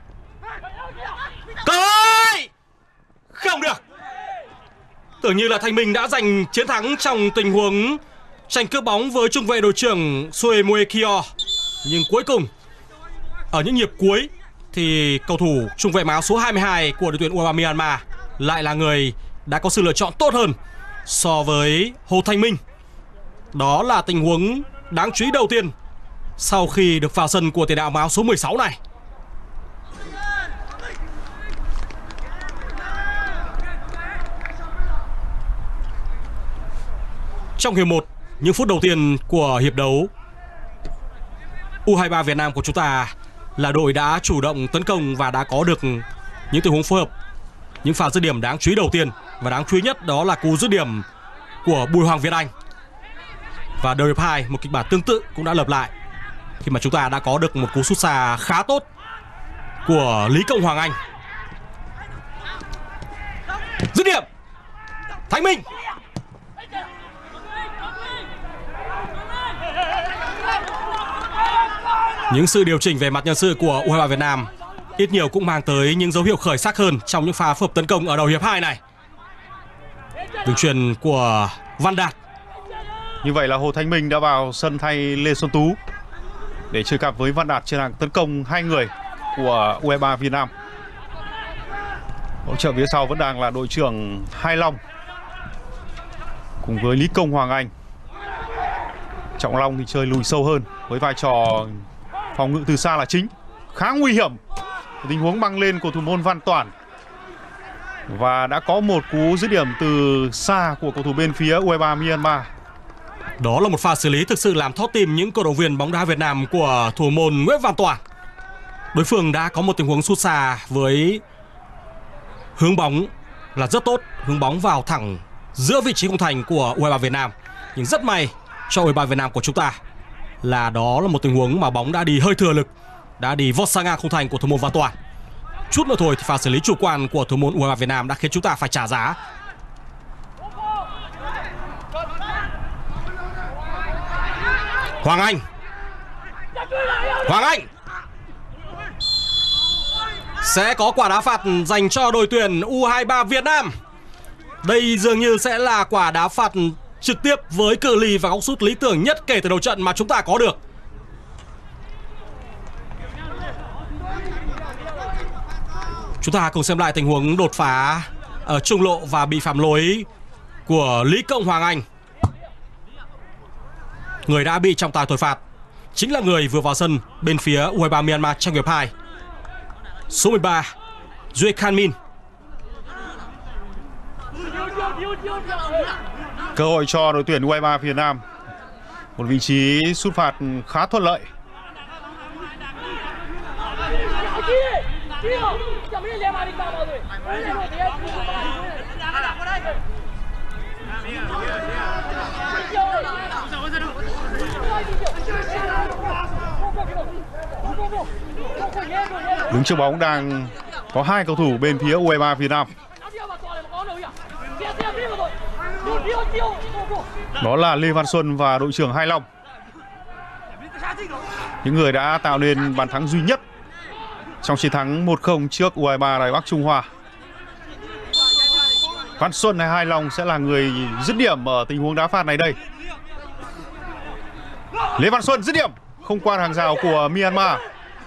[SPEAKER 1] Cơ hội. Không được. Tưởng như là Thanh Minh đã giành chiến thắng trong tình huống tranh cướp bóng với trung vệ đội trưởng Soe Moe Kyo. Nhưng cuối cùng ở những nhịp cuối thì cầu thủ trung vệ áo số 22 của đội tuyển U23 Myanmar lại là người đã có sự lựa chọn tốt hơn so với Hồ Thanh Minh. Đó là tình huống đáng chú ý đầu tiên sau khi được vào sân của tiền đạo áo số 16 này. Trong hiệp 1, những phút đầu tiên của hiệp đấu, U23 Việt Nam của chúng ta là đội đã chủ động tấn công và đã có được những tình huống phối hợp, những pha dứt điểm đáng chú ý đầu tiên. Và đáng chú ý nhất đó là cú dứt điểm của Bùi Hoàng Việt Anh. Và đầu hiệp 2, một kịch bản tương tự cũng đã lặp lại khi mà chúng ta đã có được một cú sút xa khá tốt của Lý Công Hoàng Anh. Dứt điểm Thanh Minh. Những sự điều chỉnh về mặt nhân sự của U23 Việt Nam ít nhiều cũng mang tới những dấu hiệu khởi sắc hơn trong những pha phối hợp tấn công ở đầu hiệp 2 này. Đường chuyền của Văn Đạt.
[SPEAKER 2] Như vậy là Hồ Thanh Minh đã vào sân thay Lê Xuân Tú để chơi cặp với Văn Đạt trên hàng tấn công hai người của U23 Việt Nam. Hỗ trợ phía sau vẫn đang là đội trưởng Hai Long cùng với Lý Công Hoàng Anh. Trọng Long thì chơi lùi sâu hơn với vai trò phòng ngự từ xa là chính. Khá nguy hiểm, tình huống băng lên của thủ môn Văn Toản. Và đã có một cú dứt điểm từ xa của cầu thủ bên phía U23 Myanmar.
[SPEAKER 1] Đó là một pha xử lý thực sự làm thót tim những cổ động viên bóng đá Việt Nam của thủ môn Nguyễn Văn Toản. Đối phương đã có một tình huống sút xa với hướng bóng là rất tốt, hướng bóng vào thẳng giữa vị trí khung thành của U23 Việt Nam. Nhưng rất may cho U23 Việt Nam của chúng ta là đó là một tình huống mà bóng đã đi hơi thừa lực, đã đi vót sang ngang khung thành của thủ môn Văn Toản. Chút nữa thôi thì pha xử lý chủ quan của thủ môn U23 Việt Nam đã khiến chúng ta phải trả giá. Hoàng Anh. Hoàng Anh sẽ có quả đá phạt dành cho đội tuyển U23 Việt Nam. Đây dường như sẽ là quả đá phạt trực tiếp với cự ly và góc sút lý tưởng nhất kể từ đầu trận mà chúng ta có được. Chúng ta cùng xem lại tình huống đột phá ở trung lộ và bị phạm lỗi của Lý Công Hoàng Anh. Người đã bị trọng tài thổi phạt chính là người vừa vào sân bên phía U23 Myanmar trong hiệp 2. Số 13 Duy Khan Min.
[SPEAKER 2] Cơ hội cho đội tuyển U23 Việt Nam. Một vị trí sút phạt khá thuận lợi. Đứng trước bóng đang có hai cầu thủ bên phía U23 Việt Nam. Đó là Lê Văn Xuân và đội trưởng Hai Long, những người đã tạo nên bàn thắng duy nhất trong chiến thắng 1-0 trước U23 Đài Bắc Trung Hoa. Văn Xuân hay Hai Long sẽ là người dứt điểm ở tình huống đá phạt này đây. Lê Văn Xuân dứt điểm không qua hàng rào của Myanmar.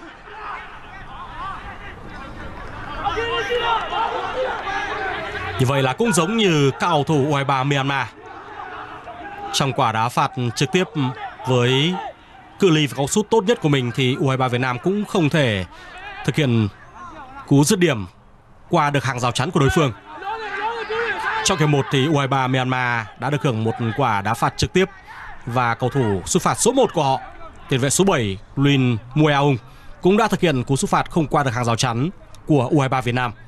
[SPEAKER 1] Như vậy là cũng giống như các cầu thủ U23 Myanmar. Trong quả đá phạt trực tiếp với cự ly và góc sút tốt nhất của mình thì U23 Việt Nam cũng không thể thực hiện cú dứt điểm qua được hàng rào chắn của đối phương. Trong hiệp 1 thì U23 Myanmar đã được hưởng một quả đá phạt trực tiếp và cầu thủ sút phạt số 1 của họ, tiền vệ số 7 Luin Mueaung cũng đã thực hiện cú sút phạt không qua được hàng rào chắn của U23 Việt Nam.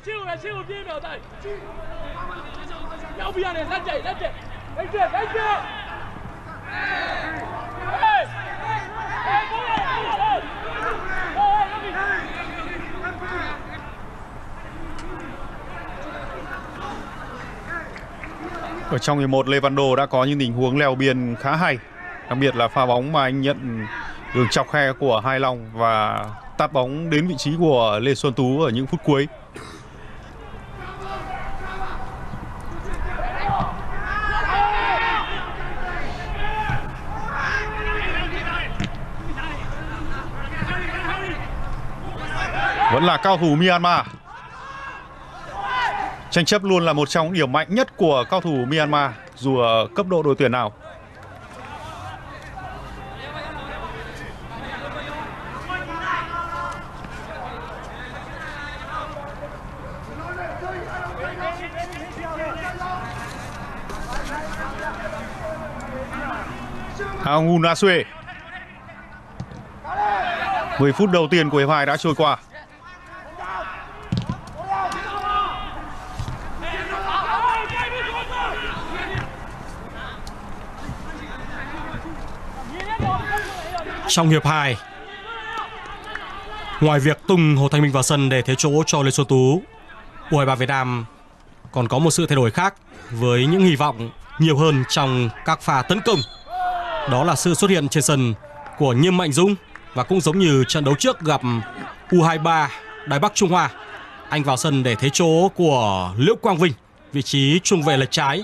[SPEAKER 2] Ở trong hiệp 1, Lê Văn Đô đã có những tình huống leo biên khá hay, đặc biệt là pha bóng mà anh nhận đường chọc khe của Hai Long và tạt bóng đến vị trí của Lê Xuân Tú ở những phút cuối. Vẫn là cao thủ Myanmar. Tranh chấp luôn là một trong điểm mạnh nhất của cao thủ Myanmar dù ở cấp độ đội tuyển nào. Aung Nasue. 10 phút đầu tiên của hiệp 2 đã trôi qua.
[SPEAKER 1] Trong hiệp 2, ngoài việc tung Hồ Thanh Minh vào sân để thế chỗ cho Lê Xuân Tú, U23 Việt Nam còn có một sự thay đổi khác với những hy vọng nhiều hơn trong các pha tấn công. Đó là sự xuất hiện trên sân của Nhâm Mạnh Dũng, và cũng giống như trận đấu trước gặp U23 Đài Bắc Trung Hoa, anh vào sân để thế chỗ của Liễu Quang Vinh, vị trí trung vệ lệch trái.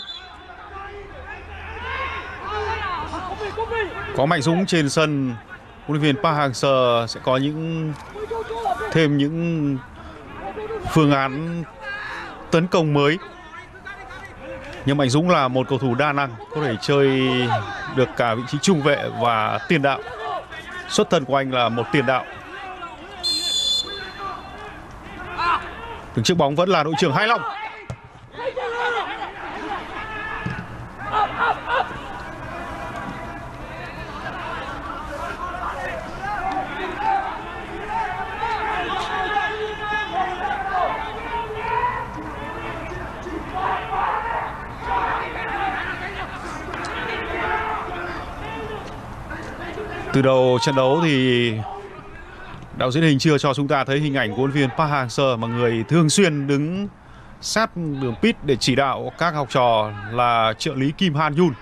[SPEAKER 2] Có Mạnh Dũng trên sân, huấn luyện viên Park Hang-seo sẽ có thêm những phương án tấn công mới. Nhưng Mạnh Dũng là một cầu thủ đa năng, có thể chơi được cả vị trí trung vệ và tiền đạo. Xuất thân của anh là một tiền đạo. Đứng trước bóng vẫn là đội trưởng Hai Long. Từ đầu trận đấu thì đạo diễn hình chưa cho chúng ta thấy hình ảnh của huấn luyện viên Park Hang-seo, mà người thường xuyên đứng sát đường pit để chỉ đạo các học trò là trợ lý Kim Han Yun.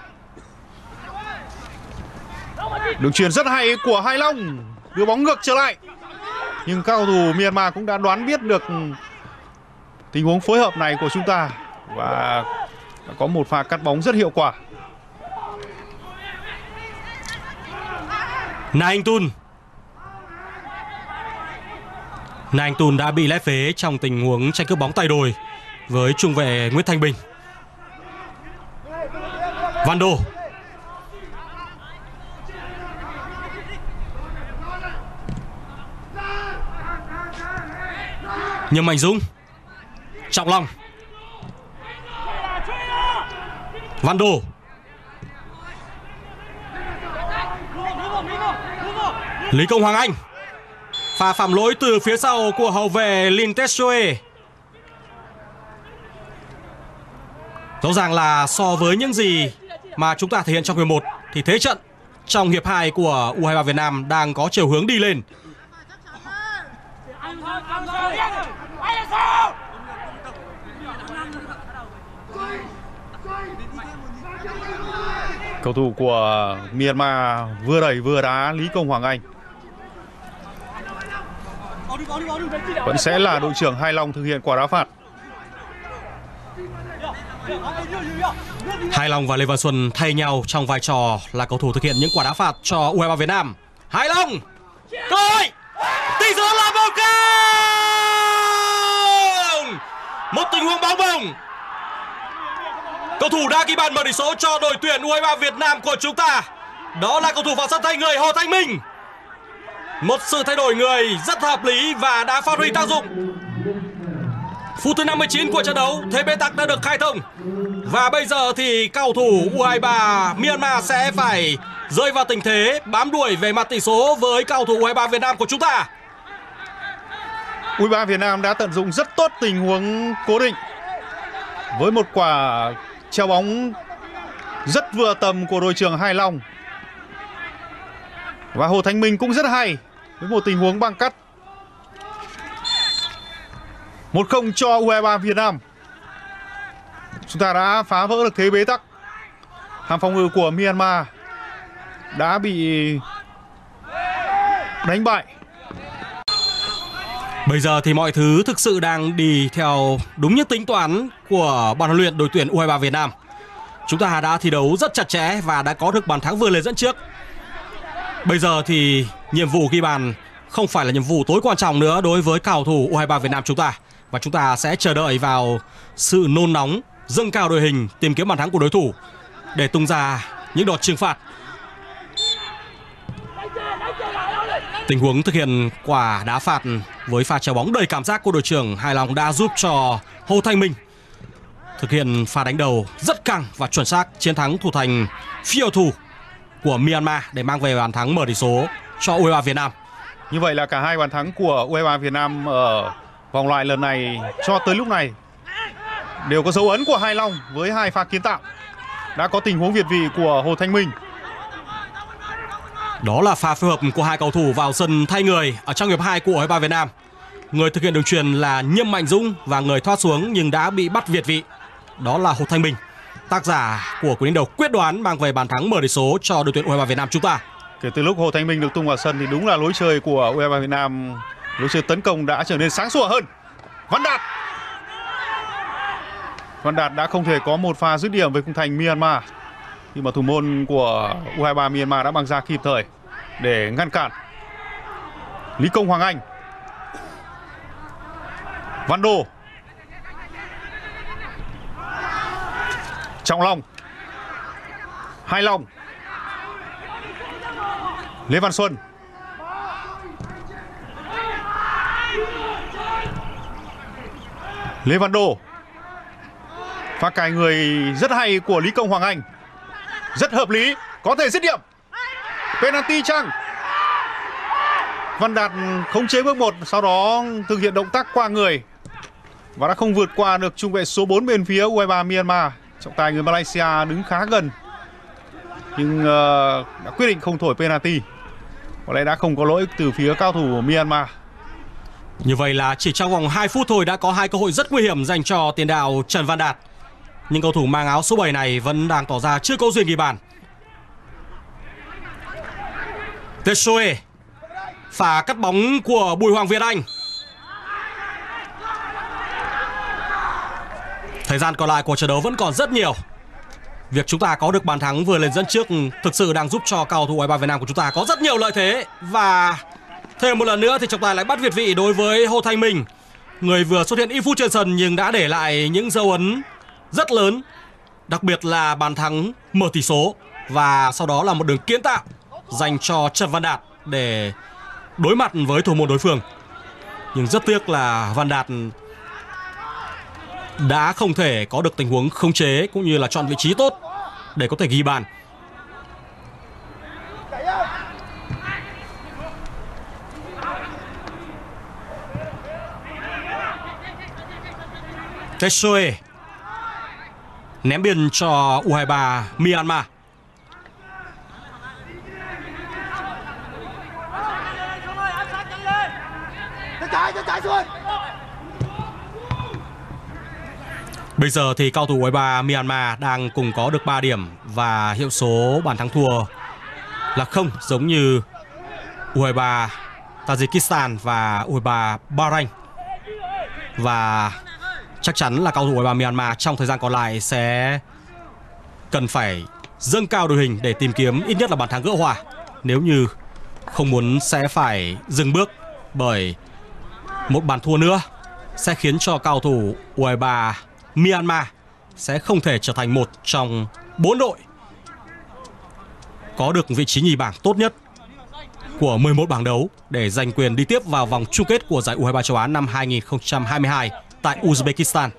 [SPEAKER 2] Đường chuyền rất hay của Hai Long, đưa bóng ngược trở lại. Nhưng các cầu thủ Myanmar cũng đã đoán biết được tình huống phối hợp này của chúng ta và có một pha cắt bóng rất hiệu quả.
[SPEAKER 1] Na Anh Tun đã bị lép vế trong tình huống tranh cướp bóng tay đôi với trung vệ Nguyễn Thanh Bình. Van Đô. Nhâm Mạnh Dũng. Trọng Long. Van Đô. Lý Công Hoàng Anh. Pha phạm lỗi từ phía sau của hậu vệ Lin Tesue. Rõ ràng là so với những gì mà chúng ta thể hiện trong hiệp 1 thì thế trận trong hiệp 2 của U23 Việt Nam đang có chiều hướng đi lên.
[SPEAKER 2] Cầu thủ của Myanmar vừa đẩy vừa đá Lý Công Hoàng Anh. Vẫn sẽ là đội trưởng Hai Long thực hiện quả đá phạt.
[SPEAKER 1] Hai Long và Lê Văn Xuân thay nhau trong vai trò là cầu thủ thực hiện những quả đá phạt cho U23 Việt Nam. Hai Long. Rồi. Tỷ số là 1-0. Một tình huống bóng bổng. Cầu thủ đã ghi bàn mở tỷ số cho đội tuyển U23 Việt Nam của chúng ta. Đó là cầu thủ vào sân thay người Hồ Thanh Minh. Một sự thay đổi người rất hợp lý và đã phát huy tác dụng. Phút thứ 59 của trận đấu, thế bế tắc đã được khai thông. Và bây giờ thì cầu thủ U23 Myanmar sẽ phải rơi vào tình thế bám đuổi về mặt tỷ số với cầu thủ U23 Việt Nam của chúng ta.
[SPEAKER 2] U23 Việt Nam đã tận dụng rất tốt tình huống cố định với một quả treo bóng rất vừa tầm của đội trưởng Hai Long. Và Hồ Thanh Minh cũng rất hay với một tình huống băng cắt. 1-0 cho U23 Việt Nam. Chúng ta đã phá vỡ được thế bế tắc. Hàng phòng ngự của Myanmar đã bị đánh bại.
[SPEAKER 1] Bây giờ thì mọi thứ thực sự đang đi theo đúng như tính toán của ban huấn luyện đội tuyển U23 Việt Nam. Chúng ta đã thi đấu rất chặt chẽ và đã có được bàn thắng vươn lên dẫn trước. Bây giờ thì nhiệm vụ ghi bàn không phải là nhiệm vụ tối quan trọng nữa đối với cầu thủ U23 Việt Nam chúng ta. Và chúng ta sẽ chờ đợi vào sự nôn nóng, dâng cao đội hình, tìm kiếm bàn thắng của đối thủ để tung ra những đợt trừng phạt. Tình huống thực hiện quả đá phạt với pha chéo bóng đầy cảm giác của đội trưởng Hải Long đã giúp cho Hồ Thanh Minh thực hiện pha đánh đầu rất căng và chuẩn xác, chiến thắng thủ thành Phiêu Thủ của Myanmar để mang về bàn thắng mở tỷ số cho U23 Việt Nam.
[SPEAKER 2] Như vậy là cả hai bàn thắng của U23 Việt Nam ở vòng loại lần này cho tới lúc này đều có dấu ấn của Hải Long với 2 pha kiến tạo. Đã có tình huống việt vị của Hồ Thanh Minh.
[SPEAKER 1] Đó là pha phối hợp của hai cầu thủ vào sân thay người ở trong hiệp 2 của U23 Việt Nam. Người thực hiện đường chuyền là Nhâm Mạnh Dũng và người thoát xuống nhưng đã bị bắt việt vị, đó là Hồ Thanh Minh, tác giả của cú đánh đầu quyết đoán mang về bàn thắng mở tỷ số cho đội tuyển U23 Việt Nam chúng ta.
[SPEAKER 2] Kể từ lúc Hồ Thanh Minh được tung vào sân thì đúng là lối chơi của U23 Việt Nam, lối chơi tấn công đã trở nên sáng sủa hơn. Văn Đạt đã không thể có một pha dứt điểm với khung thành Myanmar khi mà thủ môn của U23 Myanmar đã băng ra kịp thời để ngăn cản. Lý Công Hoàng Anh, Văn Đô, Trọng Long, Hải Long, Lê Văn Xuân, Lê Văn Đô. Pha cài người rất hay của Lý Công Hoàng Anh, rất hợp lý, có thể dứt điểm. Penalty chăng? Văn Đạt khống chế bước 1, sau đó thực hiện động tác qua người và đã không vượt qua được trung vệ số 4 bên phía U23 Myanmar. Trọng tài người Malaysia đứng khá gần nhưng đã quyết định không thổi penalty. Có lẽ đã không có lỗi từ phía cao thủ Myanmar.
[SPEAKER 1] Như vậy là chỉ trong vòng 2 phút thôi đã có 2 cơ hội rất nguy hiểm dành cho tiền đạo Trần Văn Đạt. Nhưng cầu thủ mang áo số 7 này vẫn đang tỏ ra chưa có duyên ghi bàn. Tessoe, pha cắt bóng của Bùi Hoàng Việt Anh. Thời gian còn lại của trận đấu vẫn còn rất nhiều. Việc chúng ta có được bàn thắng vừa lên dẫn trước thực sự đang giúp cho cầu thủ U23 Việt Nam của chúng ta có rất nhiều lợi thế. Và thêm một lần nữa thì trọng tài lại bắt việt vị đối với Hồ Thanh Minh, người vừa xuất hiện ít phút trên sân nhưng đã để lại những dấu ấn rất lớn, đặc biệt là bàn thắng mở tỷ số và sau đó là một đường kiến tạo dành cho Trần Văn Đạt để đối mặt với thủ môn đối phương. Nhưng rất tiếc là Văn Đạt đã không thể có được tình huống khống chế cũng như là chọn vị trí tốt để có thể ghi bàn. Tessoe ném biên cho U23 Myanmar. Bây giờ thì cầu thủ U23 Myanmar đang cùng có được 3 điểm và hiệu số bàn thắng thua là 0, giống như U23 Tajikistan và U23 Bahrain. Và chắc chắn là cầu thủ U23 Myanmar trong thời gian còn lại sẽ cần phải dâng cao đội hình để tìm kiếm ít nhất là bàn thắng gỡ hòa, nếu như không muốn sẽ phải dừng bước, bởi một bàn thua nữa sẽ khiến cho cầu thủ U23 Myanmar sẽ không thể trở thành một trong 4 đội có được vị trí nhì bảng tốt nhất của 11 bảng đấu để giành quyền đi tiếp vào vòng chung kết của giải U23 châu Á năm 2022 tại Uzbekistan.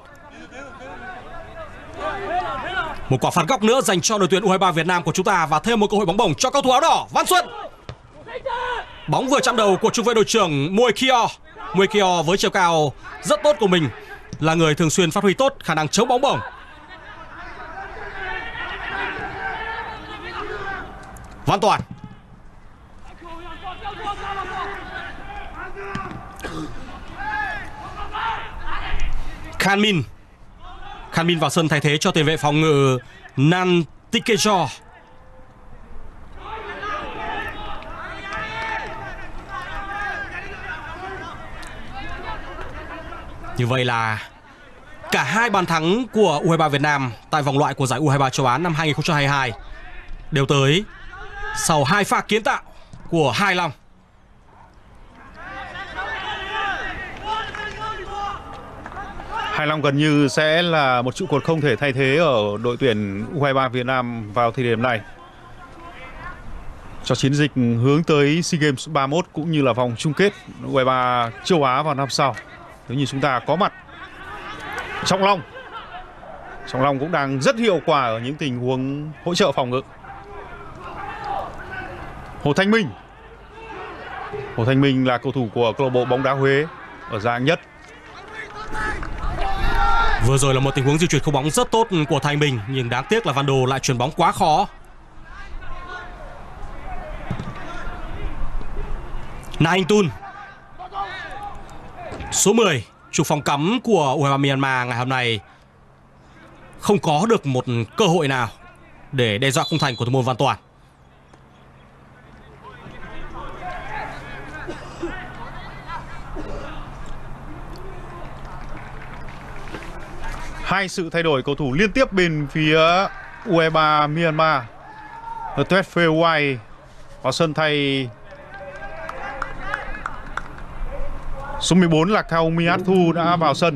[SPEAKER 1] Một quả phạt góc nữa dành cho đội tuyển U23 Việt Nam của chúng ta và thêm một cơ hội bóng bổng cho cầu thủ áo đỏ Văn Xuân. Bóng vừa chạm đầu của trung vệ đội trưởng Mui Kyo với chiều cao rất tốt của mình, là người thường xuyên phát huy tốt khả năng chống bóng bổng. Văn Toàn, Khan Min vào sân thay thế cho tiền vệ phòng ngự Nan Tikejo. Như vậy là cả hai bàn thắng của U23 Việt Nam tại vòng loại của giải U23 châu Á năm 2022 đều tới sau hai pha kiến tạo của Hải Long.
[SPEAKER 2] Hải Long gần như sẽ là một trụ cột không thể thay thế ở đội tuyển U23 Việt Nam vào thời điểm này, cho chiến dịch hướng tới SEA Games 31 cũng như là vòng chung kết U23 châu Á vào năm sau. Nếu như chúng ta có mặt Trọng Long cũng đang rất hiệu quả ở những tình huống hỗ trợ phòng ngự. Hồ Thanh Minh là cầu thủ của câu lạc bộ bóng đá Huế ở Giang Hạng Nhất.
[SPEAKER 1] Vừa rồi là một tình huống di chuyển không bóng rất tốt của Thanh Bình, nhưng đáng tiếc là Văn Đồ lại chuyền bóng quá khó. Na Anh Tun, số 10, chủ phòng cắm của U23 Myanmar ngày hôm nay không có được một cơ hội nào để đe dọa khung thành của thủ môn Văn Toàn.
[SPEAKER 2] Hai sự thay đổi cầu thủ liên tiếp bên phía U23 Myanmar. Tuet Phê White vào sân thay số 14 là Cao Miat Thu đã vào sân.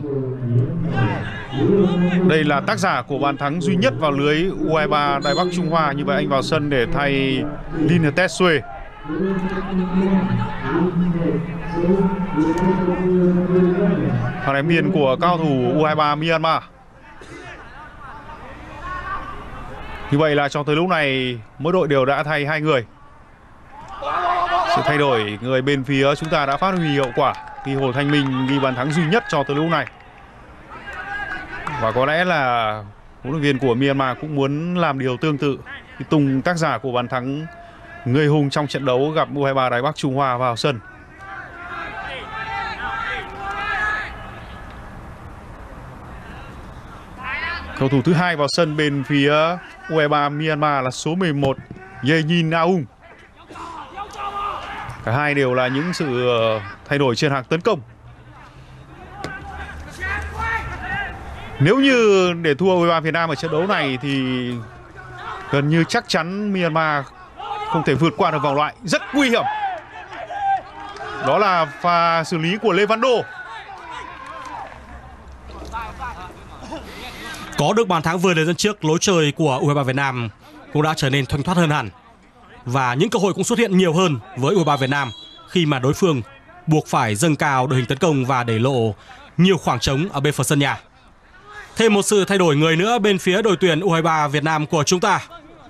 [SPEAKER 2] Đây là tác giả của bàn thắng duy nhất vào lưới U23 Đài Bắc Trung Hoa. Như vậy anh vào sân để thay Linh Tetsue. Phản ánh biên của cao thủ U23 Myanmar. Như vậy là cho tới lúc này mỗi đội đều đã thay 2 người. Sự thay đổi người bên phía chúng ta đã phát huy hiệu quả khi Hồ Thanh Minh ghi bàn thắng duy nhất cho tới lúc này. Và có lẽ là huấn luyện viên của Myanmar cũng muốn làm điều tương tự khi tung tác giả của bàn thắng người hùng trong trận đấu gặp U23 Đài Bắc Trung Hoa vào sân. Cầu thủ thứ hai vào sân bên phía U23 Myanmar là số 11 Ye-Nhin Aung. Cả hai đều là những sự thay đổi trên hàng tấn công. Nếu như để thua U23 Việt Nam ở trận đấu này thì gần như chắc chắn Myanmar không thể vượt qua được vòng loại. Rất nguy hiểm. Đó là pha xử lý của Lê Văn Đô.
[SPEAKER 1] Có được bàn thắng vừa để dẫn trước, lối chơi của U23 Việt Nam cũng đã trở nên thoăn thoắt hơn hẳn. Và những cơ hội cũng xuất hiện nhiều hơn với U23 Việt Nam khi mà đối phương buộc phải dâng cao đội hình tấn công và để lộ nhiều khoảng trống ở bên phần sân nhà. Thêm một sự thay đổi người nữa bên phía đội tuyển U23 Việt Nam của chúng ta.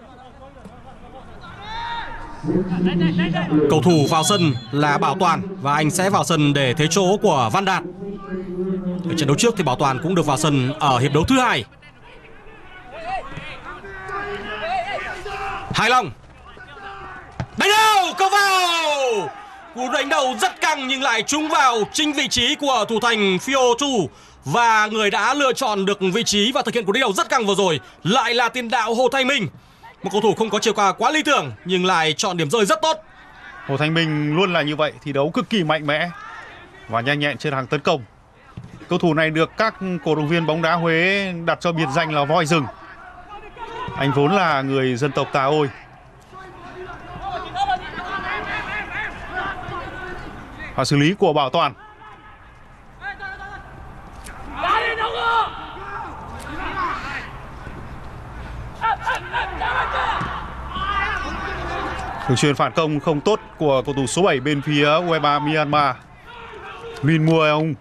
[SPEAKER 1] Cầu thủ vào sân là Bảo Toàn và anh sẽ vào sân để thế chỗ của Văn Đạt. Ở trận đấu trước thì Bảo Toàn cũng được vào sân ở hiệp đấu thứ 2. Hải Long đánh đầu, câu vào. Cú đánh đầu rất căng nhưng lại trúng vào chính vị trí của thủ thành Phio Thu. Và người đã lựa chọn được vị trí và thực hiện cú đánh đầu rất căng vừa rồi lại là tiền đạo Hồ Thanh Minh. Một cầu thủ không có chiều cao quá lý tưởng nhưng lại chọn điểm rơi rất tốt.
[SPEAKER 2] Hồ Thanh Minh luôn là như vậy, thi đấu cực kỳ mạnh mẽ và nhanh nhẹn trên hàng tấn công. Cầu thủ này được các cổ động viên bóng đá Huế đặt cho biệt danh là voi rừng. Anh vốn là người dân tộc Tà Ôi. Và xử lý của Bảo Toàn. Đường chuyền phản công không tốt của cầu thủ số 7 bên phía U23 Myanmar, Min Mueung.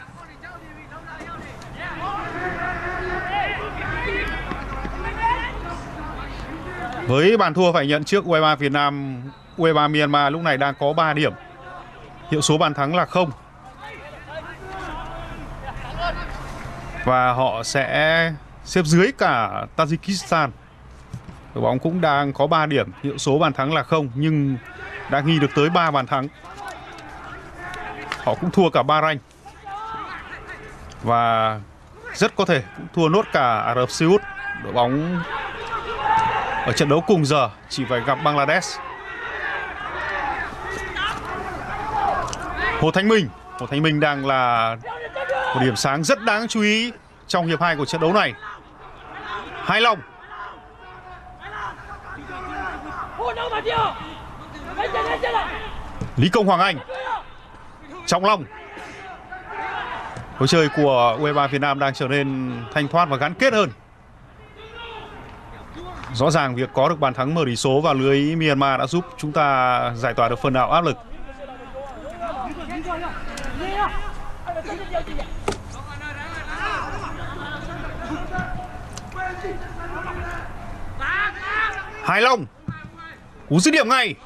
[SPEAKER 2] Với bàn thua phải nhận trước U23 Việt Nam, U23 Myanmar lúc này đang có 3 điểm. Hiệu số bàn thắng là 0. Và họ sẽ xếp dưới cả Tajikistan. Đội bóng cũng đang có 3 điểm, hiệu số bàn thắng là 0 nhưng đã ghi được tới 3 bàn thắng. Họ cũng thua cả Bahrain và rất có thể cũng thua nốt cả Ả Rập Xê Út. Đội bóng ở trận đấu cùng giờ chỉ phải gặp Bangladesh. Hồ Thanh Minh đang là một điểm sáng rất đáng chú ý trong hiệp 2 của trận đấu này. Hải Long. Lý Công Hoàng Anh. Trọng Long. Lối chơi của U23 Việt Nam đang trở nên thanh thoát và gắn kết hơn. Rõ ràng việc có được bàn thắng mở tỷ số vào lưới Myanmar đã giúp chúng ta giải tỏa được phần nào áp lực. Hải Long cú dứt điểm ngay.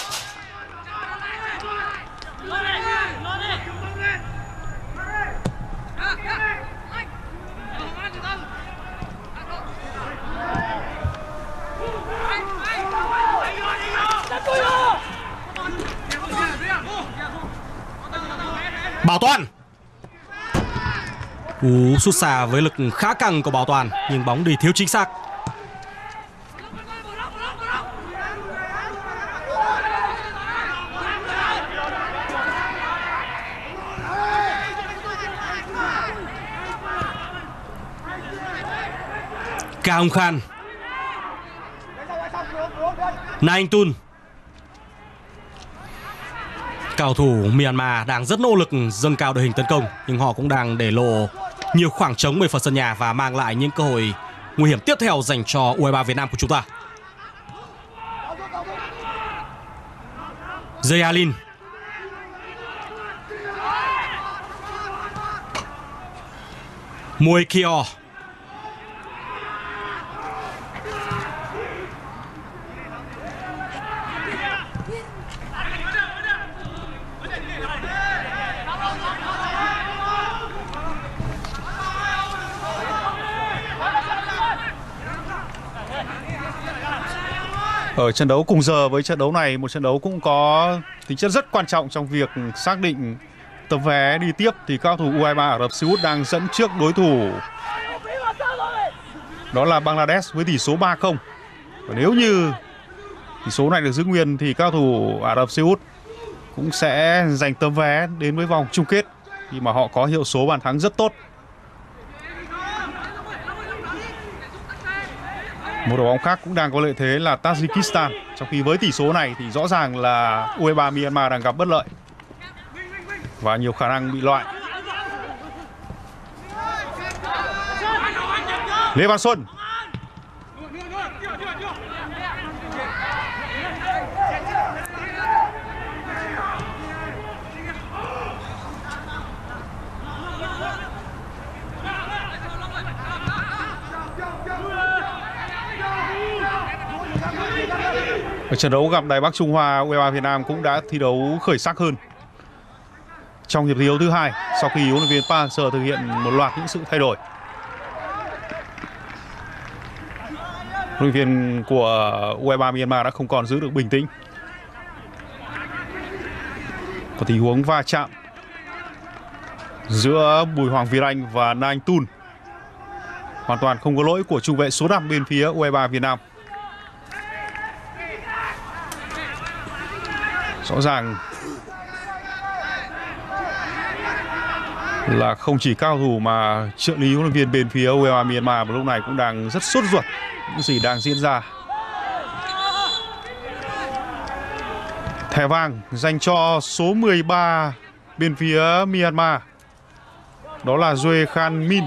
[SPEAKER 1] Bảo Toàn. Cú sút xa với lực khá căng của Bảo Toàn nhưng bóng đi thiếu chính xác. Cao Khan, Na Anh Tun. Cầu thủ Myanmar đang rất nỗ lực dâng cao đội hình tấn công nhưng họ cũng đang để lộ nhiều khoảng trống bên phần sân nhà và mang lại những cơ hội nguy hiểm tiếp theo dành cho U23 Việt Nam của chúng ta. Jae Lin. Muay Kyo.
[SPEAKER 2] Ở trận đấu cùng giờ với trận đấu này, một trận đấu cũng có tính chất rất quan trọng trong việc xác định tấm vé đi tiếp, thì các cầu thủ U23 Ả Rập Xê Út đang dẫn trước đối thủ đó là Bangladesh với tỷ số 3-0. Và nếu như tỷ số này được giữ nguyên thì các cầu thủ Ả Rập Xê Út cũng sẽ giành tấm vé đến với vòng chung kết khi mà họ có hiệu số bàn thắng rất tốt. Một đội bóng khác cũng đang có lợi thế là Tajikistan. Trong khi với tỷ số này thì rõ ràng là U23 Myanmar đang gặp bất lợi và nhiều khả năng bị loại. Lê Văn Xuân. Ở trận đấu gặp Đài Bắc Trung Hoa, U23 Việt Nam cũng đã thi đấu khởi sắc hơn trong hiệp thi đấu thứ hai sau khi huấn luyện viên Park Hang-seo thực hiện một loạt những sự thay đổi. Huấn luyện viên của U23 Myanmar đã không còn giữ được bình tĩnh. Có tình huống va chạm giữa Bùi Hoàng Việt Anh và Na Anh Tun. Hoàn toàn không có lỗi của trung vệ số 5 bên phía U23 Việt Nam. Rõ ràng là không chỉ cao thủ mà trợ lý huấn luyện viên bên phía U23 Myanmar lúc này cũng đang rất sốt ruột những gì đang diễn ra. Thẻ vàng dành cho số 13 bên phía Myanmar, đó là Jae Khan Min.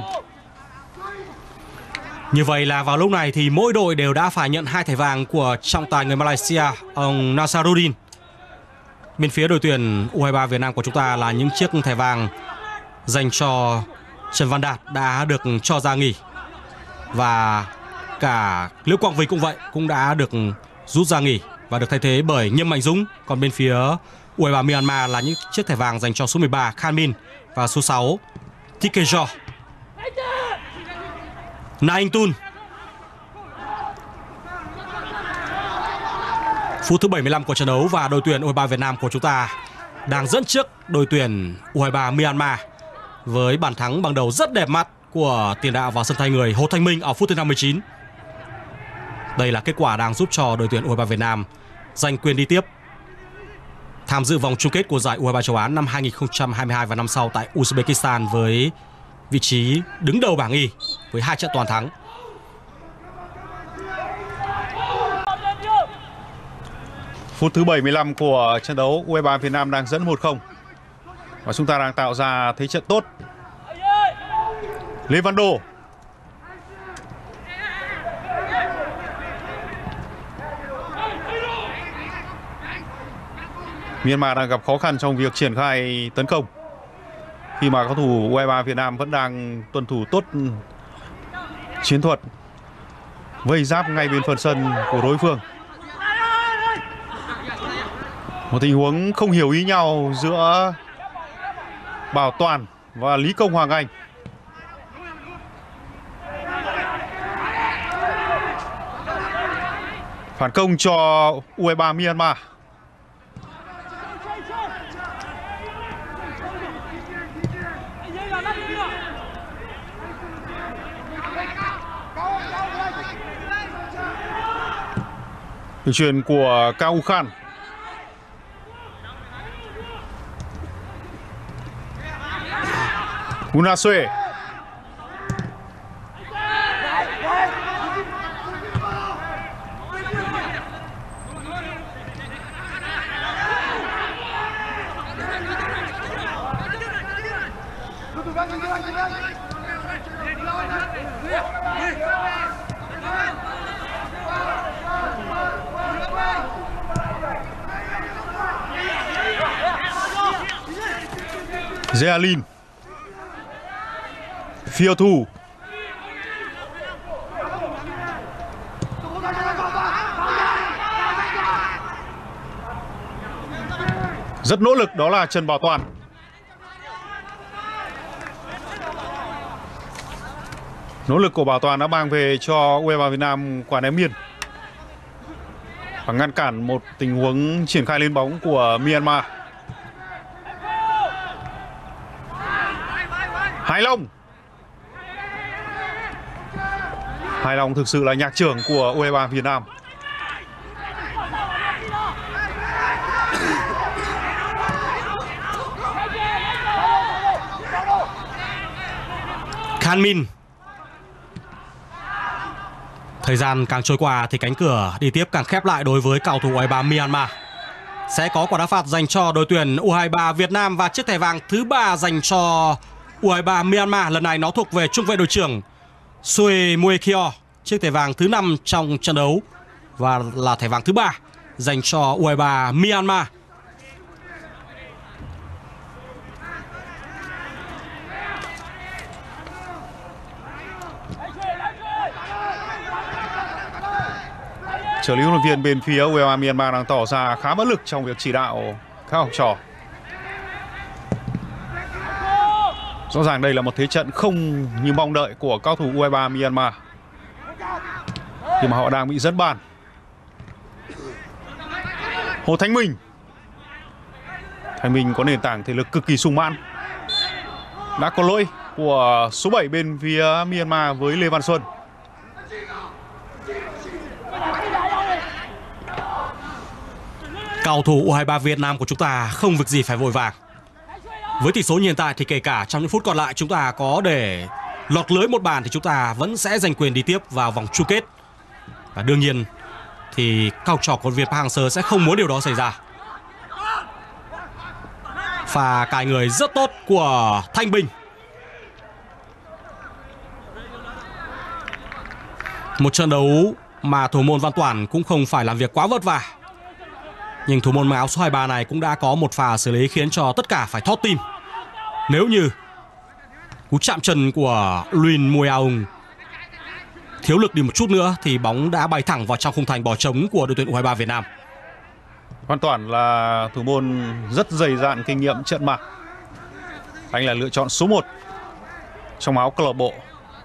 [SPEAKER 1] Như vậy là vào lúc này thì mỗi đội đều đã phải nhận 2 thẻ vàng của trọng tài người Malaysia, ông Nasaruddin. Bên phía đội tuyển U23 Việt Nam của chúng ta là những chiếc thẻ vàng dành cho Trần Văn Đạt đã được cho ra nghỉ. Và cả Liễu Quang Vinh cũng vậy, cũng đã được rút ra nghỉ và được thay thế bởi Nhâm Mạnh Dũng. Còn bên phía U23 Myanmar là những chiếc thẻ vàng dành cho số 13 Khan Min và số 6 Tikejo. Na Anh Tun. Phút thứ 75 của trận đấu và đội tuyển U23 Việt Nam của chúng ta đang dẫn trước đội tuyển U23 Myanmar với bàn thắng bằng đầu rất đẹp mắt của tiền đạo vào sân thay người Hồ Thanh Minh ở phút thứ 59. Đây là kết quả đang giúp cho đội tuyển U23 Việt Nam giành quyền đi tiếp tham dự vòng chung kết của giải U23 châu Á năm 2022 và năm sau tại Uzbekistan với vị trí đứng đầu bảng Y với 2 trận toàn thắng.
[SPEAKER 2] Phút thứ 75 của trận đấu, U23 Việt Nam đang dẫn 1-0 và chúng ta đang tạo ra thế trận tốt Levando. Myanmar đang gặp khó khăn trong việc triển khai tấn công khi mà cầu thủ U23 Việt Nam vẫn đang tuân thủ tốt chiến thuật vây giáp ngay bên phần sân của đối phương. Một tình huống không hiểu ý nhau giữa Bảo Toàn và Lý Công Hoàng Anh. Phản công cho U23 Myanmar. Đường chuyền của Cao Khan. Unasue. Zealin. Phiêu thủ. Rất nỗ lực đó là Trần Bảo Toàn. Nỗ lực của Bảo Toàn đã mang về cho U23 Việt Nam quả ném biên và ngăn cản một tình huống triển khai lên bóng của Myanmar. Hải Long. Hải Long thực sự là nhạc trưởng của U23 Việt Nam.
[SPEAKER 1] Khan Min. Thời gian càng trôi qua thì cánh cửa đi tiếp càng khép lại đối với cầu thủ U23 Myanmar. Sẽ có quả đá phạt dành cho đội tuyển U23 Việt Nam và chiếc thẻ vàng thứ 3 dành cho U23 Myanmar. Lần này nó thuộc về trung vệ đội trưởng Sue Muekyo. Chiếc thẻ vàng thứ 5 trong trận đấu và là thẻ vàng thứ 3 dành cho U23 Myanmar.
[SPEAKER 2] Trợ lý huấn luyện viên bên phía U23 Myanmar đang tỏ ra khá bất lực trong việc chỉ đạo các học trò. Rõ ràng đây là một thế trận không như mong đợi của cao thủ U23 Myanmar khi mà họ đang bị dẫn bàn. Hồ Thanh Minh. Thanh Minh có nền tảng thể lực cực kỳ sung mãn. Đã có lỗi của số 7 bên phía Myanmar với Lê Văn Xuân.
[SPEAKER 1] Cầu thủ U23 Việt Nam của chúng ta không việc gì phải vội vàng. Với tỷ số như hiện tại thì kể cả trong những phút còn lại chúng ta có để lọt lưới một bàn thì chúng ta vẫn sẽ giành quyền đi tiếp vào vòng chung kết. Và đương nhiên thì cao trò của Việt Park Hang-seo sẽ không muốn điều đó xảy ra. Pha cài người rất tốt của Thanh Bình. Một trận đấu mà thủ môn Văn Toản cũng không phải làm việc quá vất vả. Nhưng thủ môn mặc áo số 23 này cũng đã có một pha xử lý khiến cho tất cả phải thót tim. Nếu như cú chạm chân của Luin Mueaung thiếu lực đi một chút nữa thì bóng đã bay thẳng vào trong khung thành bỏ trống của đội tuyển U23 Việt Nam.
[SPEAKER 2] Văn Toản là thủ môn rất dày dạn kinh nghiệm trận mặt. Anh là lựa chọn số 1 trong áo câu lạc bộ.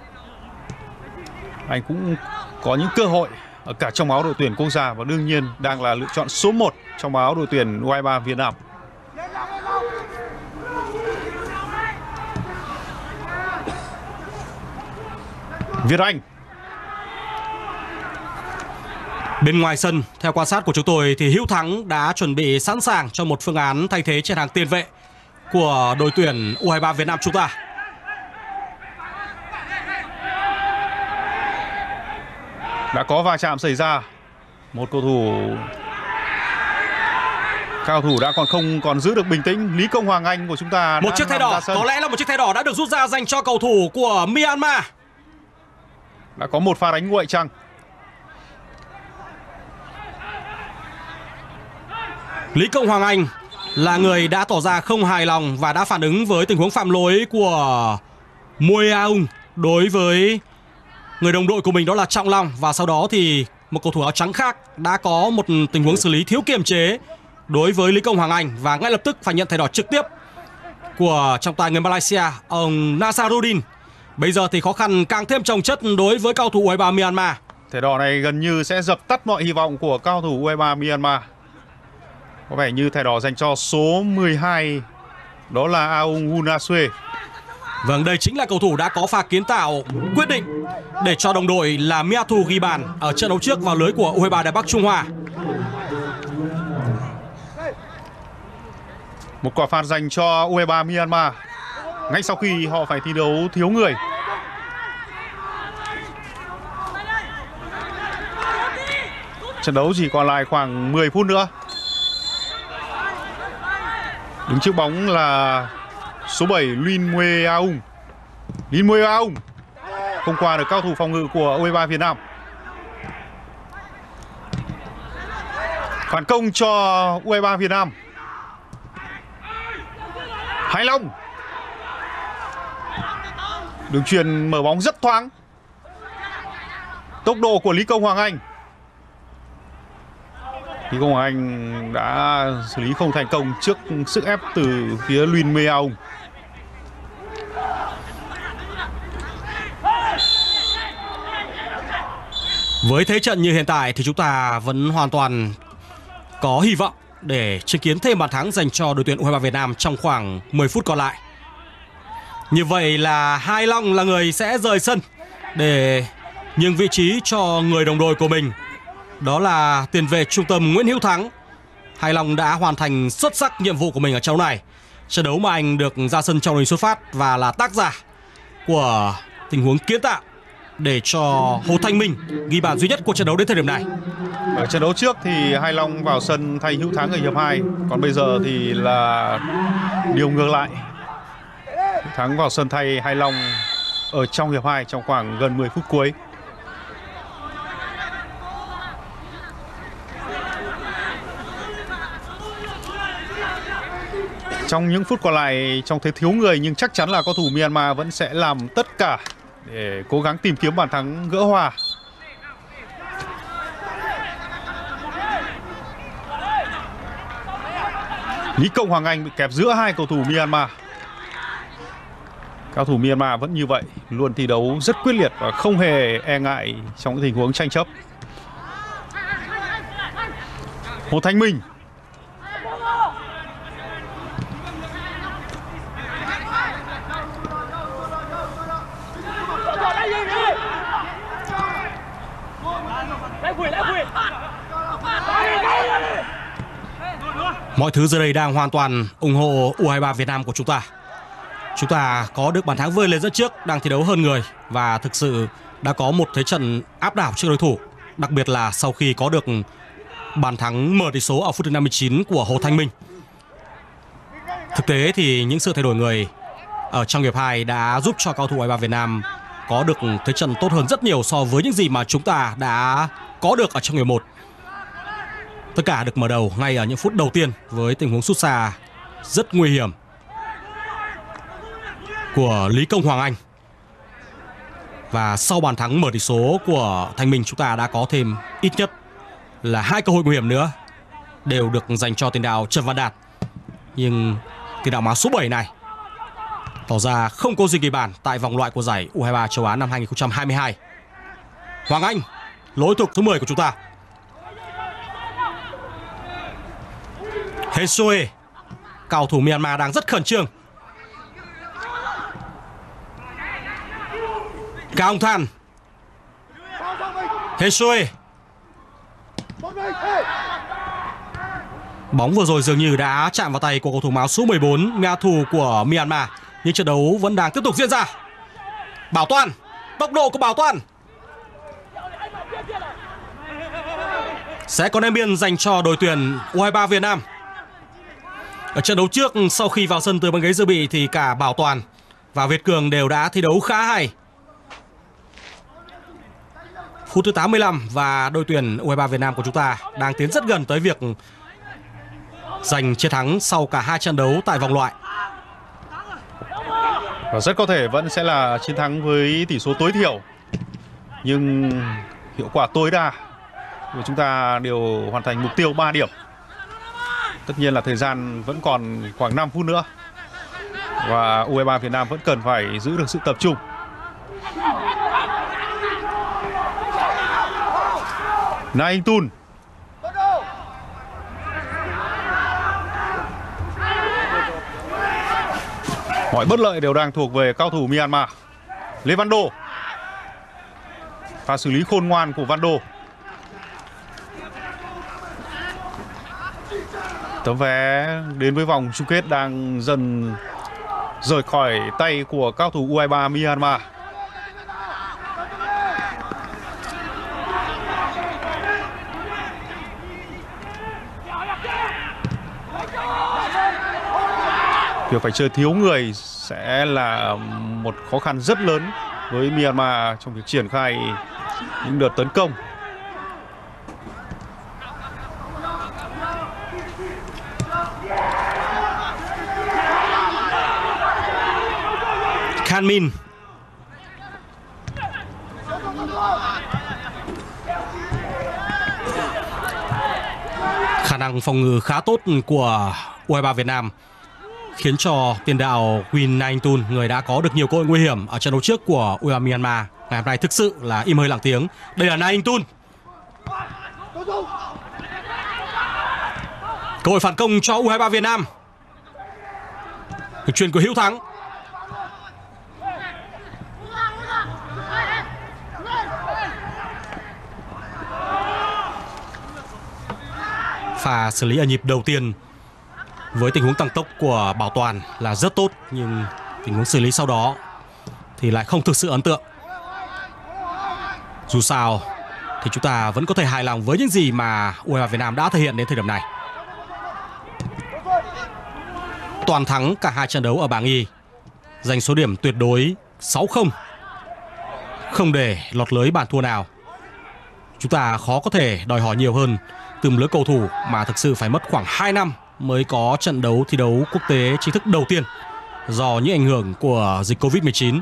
[SPEAKER 2] Anh cũng có những cơ hội ở cả trong áo đội tuyển quốc gia và đương nhiên đang là lựa chọn số 1 trong áo đội tuyển U23 Việt Nam. Việt Anh.
[SPEAKER 1] Bên ngoài sân, theo quan sát của chúng tôi thì Hữu Thắng đã chuẩn bị sẵn sàng cho một phương án thay thế trên hàng tiền vệ của đội tuyển U23 Việt Nam chúng ta.
[SPEAKER 2] Đã có va chạm xảy ra. Một cầu thủ Cao thủ đã không còn giữ được bình tĩnh. Lý Công Hoàng Anh của chúng ta
[SPEAKER 1] một chiếc thẻ đỏ, có lẽ là một chiếc thẻ đỏ đã được rút ra dành cho cầu thủ của Myanmar.
[SPEAKER 2] Đã có một pha đánh nguội chăng?
[SPEAKER 1] Lý Công Hoàng Anh là người đã tỏ ra không hài lòng và đã phản ứng với tình huống phạm lỗi của Muay Aung đối với người đồng đội của mình, đó là Trọng Long. Và sau đó thì một cầu thủ áo trắng khác đã có một tình huống xử lý thiếu kiềm chế đối với Lý Công Hoàng Anh và ngay lập tức phải nhận thẻ đỏ trực tiếp của trọng tài người Malaysia, ông Nasaruddin. Bây giờ thì khó khăn càng thêm chồng chất đối với cầu thủ U23 Myanmar.
[SPEAKER 2] Thẻ đỏ này gần như sẽ dập tắt mọi hy vọng của cao thủ U23 Myanmar. Có vẻ như thẻ đỏ dành cho số 12, đó là Aung Unasue.
[SPEAKER 1] Vâng, đây chính là cầu thủ đã có pha kiến tạo quyết định để cho đồng đội là Miathu ghi bàn ở trận đấu trước vào lưới của U23 Đài Bắc Trung Hoa.
[SPEAKER 2] Một quả phạt dành cho U23 Myanmar ngay sau khi họ phải thi đấu thiếu người. Trận đấu chỉ còn lại khoảng 10 phút nữa. Đứng trước bóng là số 7 Lin Muay Aung. Lin Muay Aung không qua được cao thủ phòng ngự của U23 Việt Nam. Phản công cho U23 Việt Nam. Hải Long. Đường chuyền mở bóng rất thoáng. Tốc độ của Lý Công Hoàng Anh. Lý Công Hoàng Anh đã xử lý không thành công trước sức ép từ phía Lin Muay Aung.
[SPEAKER 1] Với thế trận như hiện tại thì chúng ta vẫn hoàn toàn có hy vọng để chứng kiến thêm bàn thắng dành cho đội tuyển U23 Việt Nam trong khoảng 10 phút còn lại. Như vậy là Hải Long là người sẽ rời sân để nhường vị trí cho người đồng đội của mình, đó là tiền vệ trung tâm Nguyễn Hữu Thắng. Hải Long đã hoàn thành xuất sắc nhiệm vụ của mình ở trận đấu này. Trận đấu mà anh được ra sân trong đội hình xuất phát và là tác giả của tình huống kiến tạo để cho Hồ Thanh Minh ghi bàn duy nhất của trận đấu đến thời điểm này.
[SPEAKER 2] Ở trận đấu trước thì Hải Long vào sân thay Hữu Thắng ở hiệp 2, còn bây giờ thì là điều ngược lại. Hữu Thắng vào sân thay Hải Long ở trong hiệp 2 trong khoảng gần 10 phút cuối. Trong những phút còn lại, trong thế thiếu người nhưng chắc chắn là cầu thủ Myanmar vẫn sẽ làm tất cả để cố gắng tìm kiếm bàn thắng gỡ hòa. Lý Công Hoàng Anh bị kẹp giữa hai cầu thủ Myanmar. Cao thủ Myanmar vẫn như vậy, luôn thi đấu rất quyết liệt và không hề e ngại trong những tình huống tranh chấp. Hồ Thanh Minh.
[SPEAKER 1] Mọi thứ giờ đây đang hoàn toàn ủng hộ U23 Việt Nam của chúng ta. Chúng ta có được bàn thắng vươn lên dẫn trước, đang thi đấu hơn người và thực sự đã có một thế trận áp đảo trước đối thủ, đặc biệt là sau khi có được bàn thắng mở tỷ số ở phút thứ 59 của Hồ Thanh Minh. Thực tế thì những sự thay đổi người ở trong hiệp 2 đã giúp cho cầu thủ U23 Việt Nam có được thế trận tốt hơn rất nhiều so với những gì mà chúng ta đã có được ở trong hiệp 1. Tất cả được mở đầu ngay ở những phút đầu tiên với tình huống sút xa rất nguy hiểm của Lý Công Hoàng Anh. Và sau bàn thắng mở tỷ số của Thanh Minh, chúng ta đã có thêm ít nhất là 2 cơ hội nguy hiểm nữa đều được dành cho tiền đạo Trần Văn Đạt. Nhưng tiền đạo áo số 7 này tỏ ra không có gì ghi bàn tại vòng loại của giải U23 châu Á năm 2022. Hoàng Anh, lỗi thuộc thứ 10 của chúng ta. Hesue, cầu thủ Myanmar đang rất khẩn trương. Cao Than. Hesue. Bóng vừa rồi dường như đã chạm vào tay của cầu thủ áo số 14 Miathu của Myanmar, nhưng trận đấu vẫn đang tiếp tục diễn ra. Bảo Toan, tốc độ của Bảo Toan. Sẽ có ném biên dành cho đội tuyển U23 Việt Nam. Ở trận đấu trước, sau khi vào sân từ băng ghế dự bị thì cả Bảo Toàn và Việt Cường đều đã thi đấu khá hay. Phút thứ 85 và đội tuyển U23 Việt Nam của chúng ta đang tiến rất gần tới việc giành chiến thắng sau cả hai trận đấu tại vòng loại.
[SPEAKER 2] Và rất có thể vẫn sẽ là chiến thắng với tỷ số tối thiểu, nhưng hiệu quả tối đa của chúng ta đều hoàn thành mục tiêu 3 điểm. Tất nhiên là thời gian vẫn còn khoảng 5 phút nữa và U23 Việt Nam vẫn cần phải giữ được sự tập trung. Na Anh Tun. Mọi bất lợi đều đang thuộc về cao thủ Myanmar. Lê Văn Đô. Pha xử lý khôn ngoan của Văn Đô. Tấm vé đến với vòng chung kết đang dần rời khỏi tay của cao thủ U23 Myanmar. Việc phải chơi thiếu người sẽ là một khó khăn rất lớn với Myanmar trong việc triển khai những đợt tấn công.
[SPEAKER 1] Khan Min. Khả năng phòng ngự khá tốt của U23 Việt Nam khiến cho tiền đạo Win Na Anh Tun, người đã có được nhiều cơ hội nguy hiểm ở trận đấu trước của U23 Myanmar, ngày hôm nay thực sự là im hơi lặng tiếng. Đây là Na Anh Tun. Cơ hội phản công cho U23 Việt Nam. Được chuyền của Hữu Thắng. Pha xử lý ở nhịp đầu tiên với tình huống tăng tốc của Bảo Toàn là rất tốt, nhưng tình huống xử lý sau đó thì lại không thực sự ấn tượng. Dù sao thì chúng ta vẫn có thể hài lòng với những gì mà U23 Việt Nam đã thể hiện đến thời điểm này. Toàn thắng cả hai trận đấu ở bảng Y, giành số điểm tuyệt đối 6-0, không để lọt lưới bàn thua nào. Chúng ta khó có thể đòi hỏi nhiều hơn từ một lứa cầu thủ mà thực sự phải mất khoảng 2 năm mới có trận đấu thi đấu quốc tế chính thức đầu tiên do những ảnh hưởng của dịch Covid-19.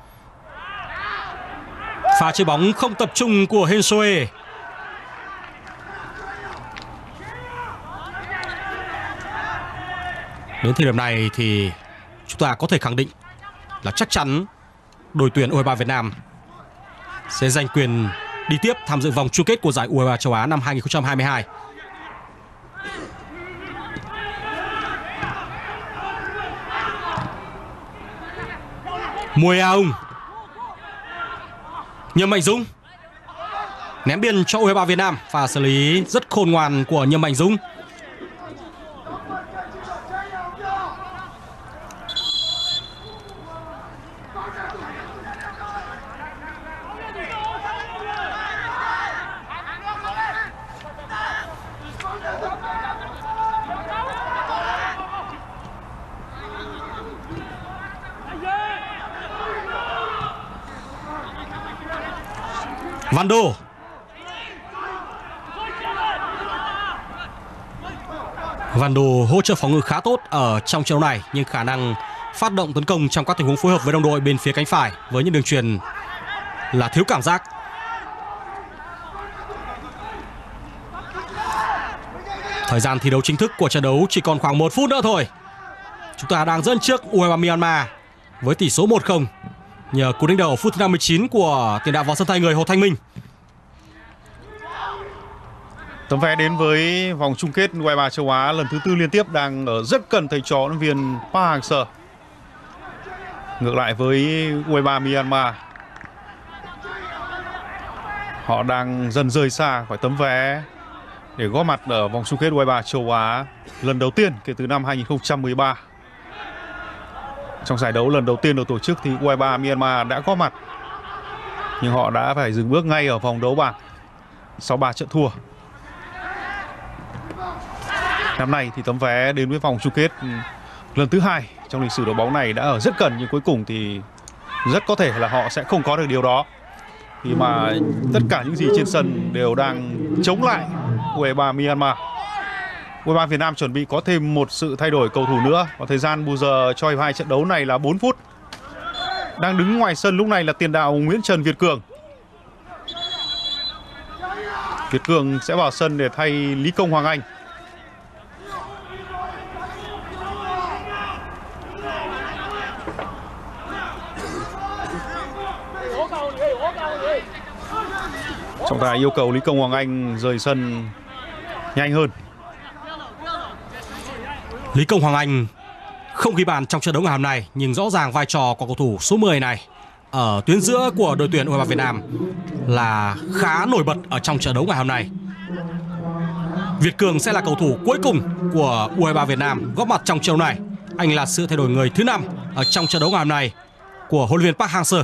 [SPEAKER 1] Pha chơi bóng không tập trung của Hên Soe. Đến thời điểm này thì chúng ta có thể khẳng định là chắc chắn đội tuyển U23 Việt Nam sẽ giành quyền đi tiếp tham dự vòng chung kết của giải U23 châu Á năm 2022. Mùi Aung. Nhâm Mạnh Dũng ném biên cho U23 Việt Nam. Pha xử lý rất khôn ngoan của Nhâm Mạnh Dũng. Văn Đô. Văn Đô hỗ trợ phòng ngự khá tốt ở trong trận đấu này, nhưng khả năng phát động tấn công trong các tình huống phối hợp với đồng đội bên phía cánh phải với những đường chuyền là thiếu cảm giác. Thời gian thi đấu chính thức của trận đấu chỉ còn khoảng 1 phút nữa thôi. Chúng ta đang dẫn trước U23 Myanmar với tỷ số 1-0 nhờ cú đánh đầu ở phút thứ 59 của tiền đạo vào sân thay người Hồ Thanh Minh.
[SPEAKER 2] Tấm vé đến với vòng chung kết U23 châu Á lần thứ 4 liên tiếp đang ở rất cần thầy trò huấn luyện viên Park Hang-seo. Ngược lại với U23 Myanmar, họ đang dần rời xa khỏi tấm vé để góp mặt ở vòng chung kết U23 châu Á lần đầu tiên kể từ năm 2013. Trong giải đấu lần đầu tiên được tổ chức thì U23 Myanmar đã góp mặt, nhưng họ đã phải dừng bước ngay ở vòng đấu bảng sau 3 trận thua. Năm nay thì tấm vé đến với vòng chung kết lần thứ 2 trong lịch sử đội bóng này đã ở rất gần, nhưng cuối cùng thì rất có thể là họ sẽ không có được điều đó, khi mà tất cả những gì trên sân đều đang chống lại U23 Myanmar. U23 Việt Nam chuẩn bị có thêm một sự thay đổi cầu thủ nữa, và thời gian bù giờ cho hiệp 2 trận đấu này là 4 phút. Đang đứng ngoài sân lúc này là tiền đạo Nguyễn Trần Việt Cường. Việt Cường sẽ vào sân để thay Lý Công Hoàng Anh. Trọng tài yêu cầu Lý Công Hoàng Anh rời sân nhanh hơn.
[SPEAKER 1] Lý Công Hoàng Anh không ghi bàn trong trận đấu ngày hôm nay, nhưng rõ ràng vai trò của cầu thủ số 10 này ở tuyến giữa của đội tuyển U23 Việt Nam là khá nổi bật ở trong trận đấu ngày hôm nay. Việt Cường sẽ là cầu thủ cuối cùng của U23 Việt Nam góp mặt trong trận đấu này. Anh là sự thay đổi người thứ 5 ở trong trận đấu ngày hôm nay của huấn luyện viên Park Hang-seo.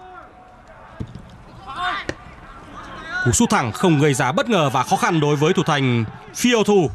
[SPEAKER 1] Cú sút thẳng không gây ra bất ngờ và khó khăn đối với thủ thành Phio Thu.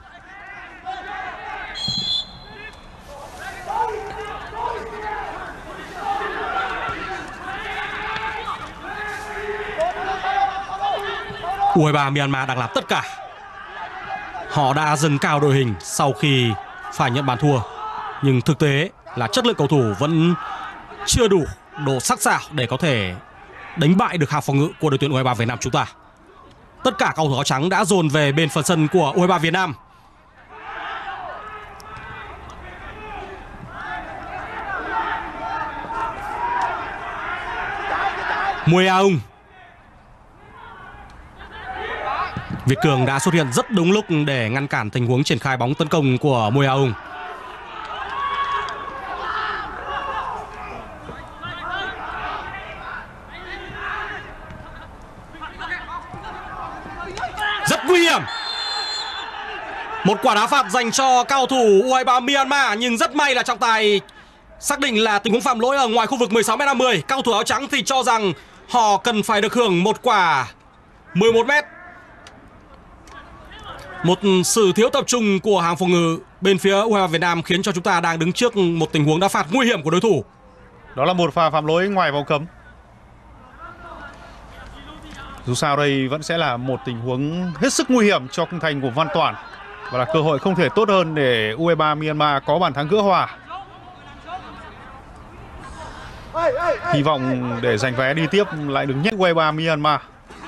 [SPEAKER 1] U23 Myanmar đang làm tất cả. Họ đã dâng cao đội hình sau khi phải nhận bàn thua, nhưng thực tế là chất lượng cầu thủ vẫn chưa đủ độ sắc sảo để có thể đánh bại được hàng phòng ngự của đội tuyển U23 Việt Nam chúng ta. Tất cả cầu thủ áo trắng đã dồn về bên phần sân của U23 Việt Nam. Muay Aung. Việt Cường đã xuất hiện rất đúng lúc để ngăn cản tình huống triển khai bóng tấn công của Muay Aung. Rất nguy hiểm. Một quả đá phạt dành cho cao thủ U23 Myanmar, nhưng rất may là trọng tài xác định là tình huống phạm lỗi ở ngoài khu vực 16m50. Cao thủ áo trắng thì cho rằng họ cần phải được hưởng một quả 11m. Một sự thiếu tập trung của hàng phòng ngự bên phía U23 Việt Nam khiến cho chúng ta đang đứng trước một tình huống đá phạt nguy hiểm của đối thủ.
[SPEAKER 2] Đó là một pha phạm lỗi ngoài vòng cấm. Dù sao đây vẫn sẽ là một tình huống hết sức nguy hiểm cho khung thành của Văn Toản, và là cơ hội không thể tốt hơn để U23 Myanmar có bàn thắng gỡ hòa. Hy vọng để giành vé đi tiếp lại được nhét U23 Myanmar.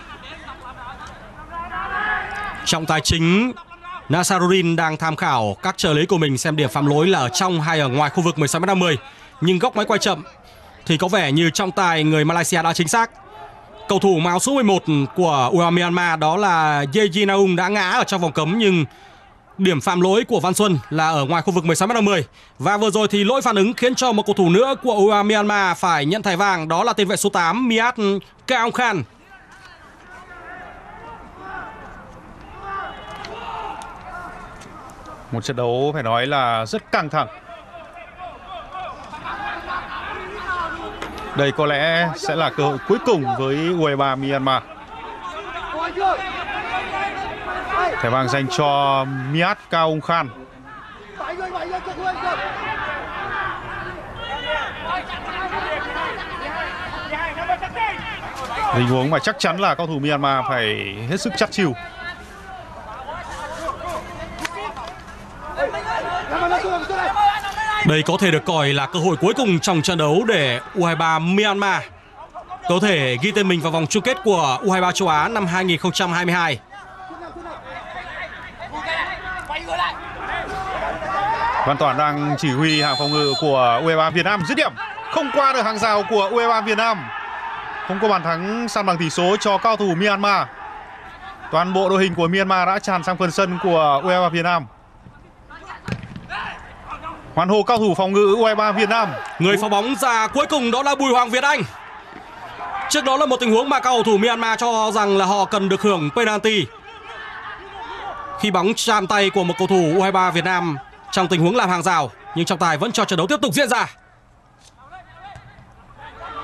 [SPEAKER 1] Trọng tài chính Nasaruddin đang tham khảo các trợ lý của mình xem điểm phạm lỗi là ở trong hay ở ngoài khu vực 16m50, nhưng góc máy quay chậm thì có vẻ như trọng tài người Malaysia đã chính xác. Cầu thủ áo số 11 của U23 Myanmar đó là Ye Naung đã ngã ở trong vòng cấm, nhưng điểm phạm lỗi của Văn Xuân là ở ngoài khu vực 16m50. Và vừa rồi thì lỗi phản ứng khiến cho một cầu thủ nữa của U23 Myanmar phải nhận thẻ vàng, đó là tiền vệ số 8 Miat Kaong Khan.
[SPEAKER 2] Một trận đấu phải nói là rất căng thẳng. Đây có lẽ sẽ là cơ hội cuối cùng với U23 Myanmar. Thẻ vàng dành cho Miat Kaong Khan. Tình huống mà chắc chắn là cầu thủ Myanmar phải hết sức chắt chiu.
[SPEAKER 1] Đây có thể được coi là cơ hội cuối cùng trong trận đấu để U23 Myanmar có thể ghi tên mình vào vòng chung kết của U23 châu Á năm 2022.
[SPEAKER 2] Văn Toản đang chỉ huy hàng phòng ngự của U23 Việt Nam dứt điểm, không qua được hàng rào của U23 Việt Nam. Không có bàn thắng san bằng tỷ số cho cao thủ Myanmar. Toàn bộ đội hình của Myanmar đã tràn sang phần sân của U23 Việt Nam. Hoan hô cao thủ phòng ngự U23 Việt Nam.
[SPEAKER 1] Người phá bóng ra cuối cùng đó là Bùi Hoàng Việt Anh. Trước đó là một tình huống mà cao thủ Myanmar cho rằng là họ cần được hưởng penalty khi bóng chạm tay của một cầu thủ U23 Việt Nam trong tình huống làm hàng rào, nhưng trọng tài vẫn cho trận đấu tiếp tục diễn ra.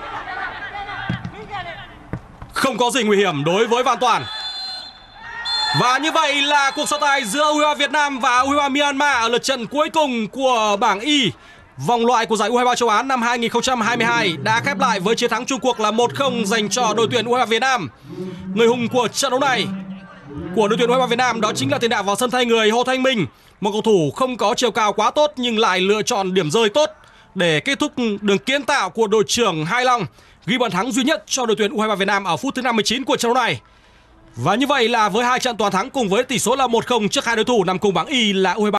[SPEAKER 1] Không có gì nguy hiểm đối với Văn Toản. Và như vậy là cuộc so tài giữa U23 Việt Nam và U23 Myanmar ở lượt trận cuối cùng của bảng Y vòng loại của giải U23 châu Á năm 2022 đã khép lại với chiến thắng chung cuộc là 1-0 dành cho đội tuyển U23 Việt Nam. Người hùng của trận đấu này của đội tuyển U23 Việt Nam đó chính là tiền đạo vào sân thay người Hồ Thanh Minh, một cầu thủ không có chiều cao quá tốt nhưng lại lựa chọn điểm rơi tốt để kết thúc đường kiến tạo của đội trưởng Hai Long, ghi bàn thắng duy nhất cho đội tuyển U23 Việt Nam ở phút thứ 59 của trận đấu này. Và như vậy là với 2 trận toàn thắng cùng với tỷ số là 1-0 trước hai đối thủ nằm cùng bảng Y là U23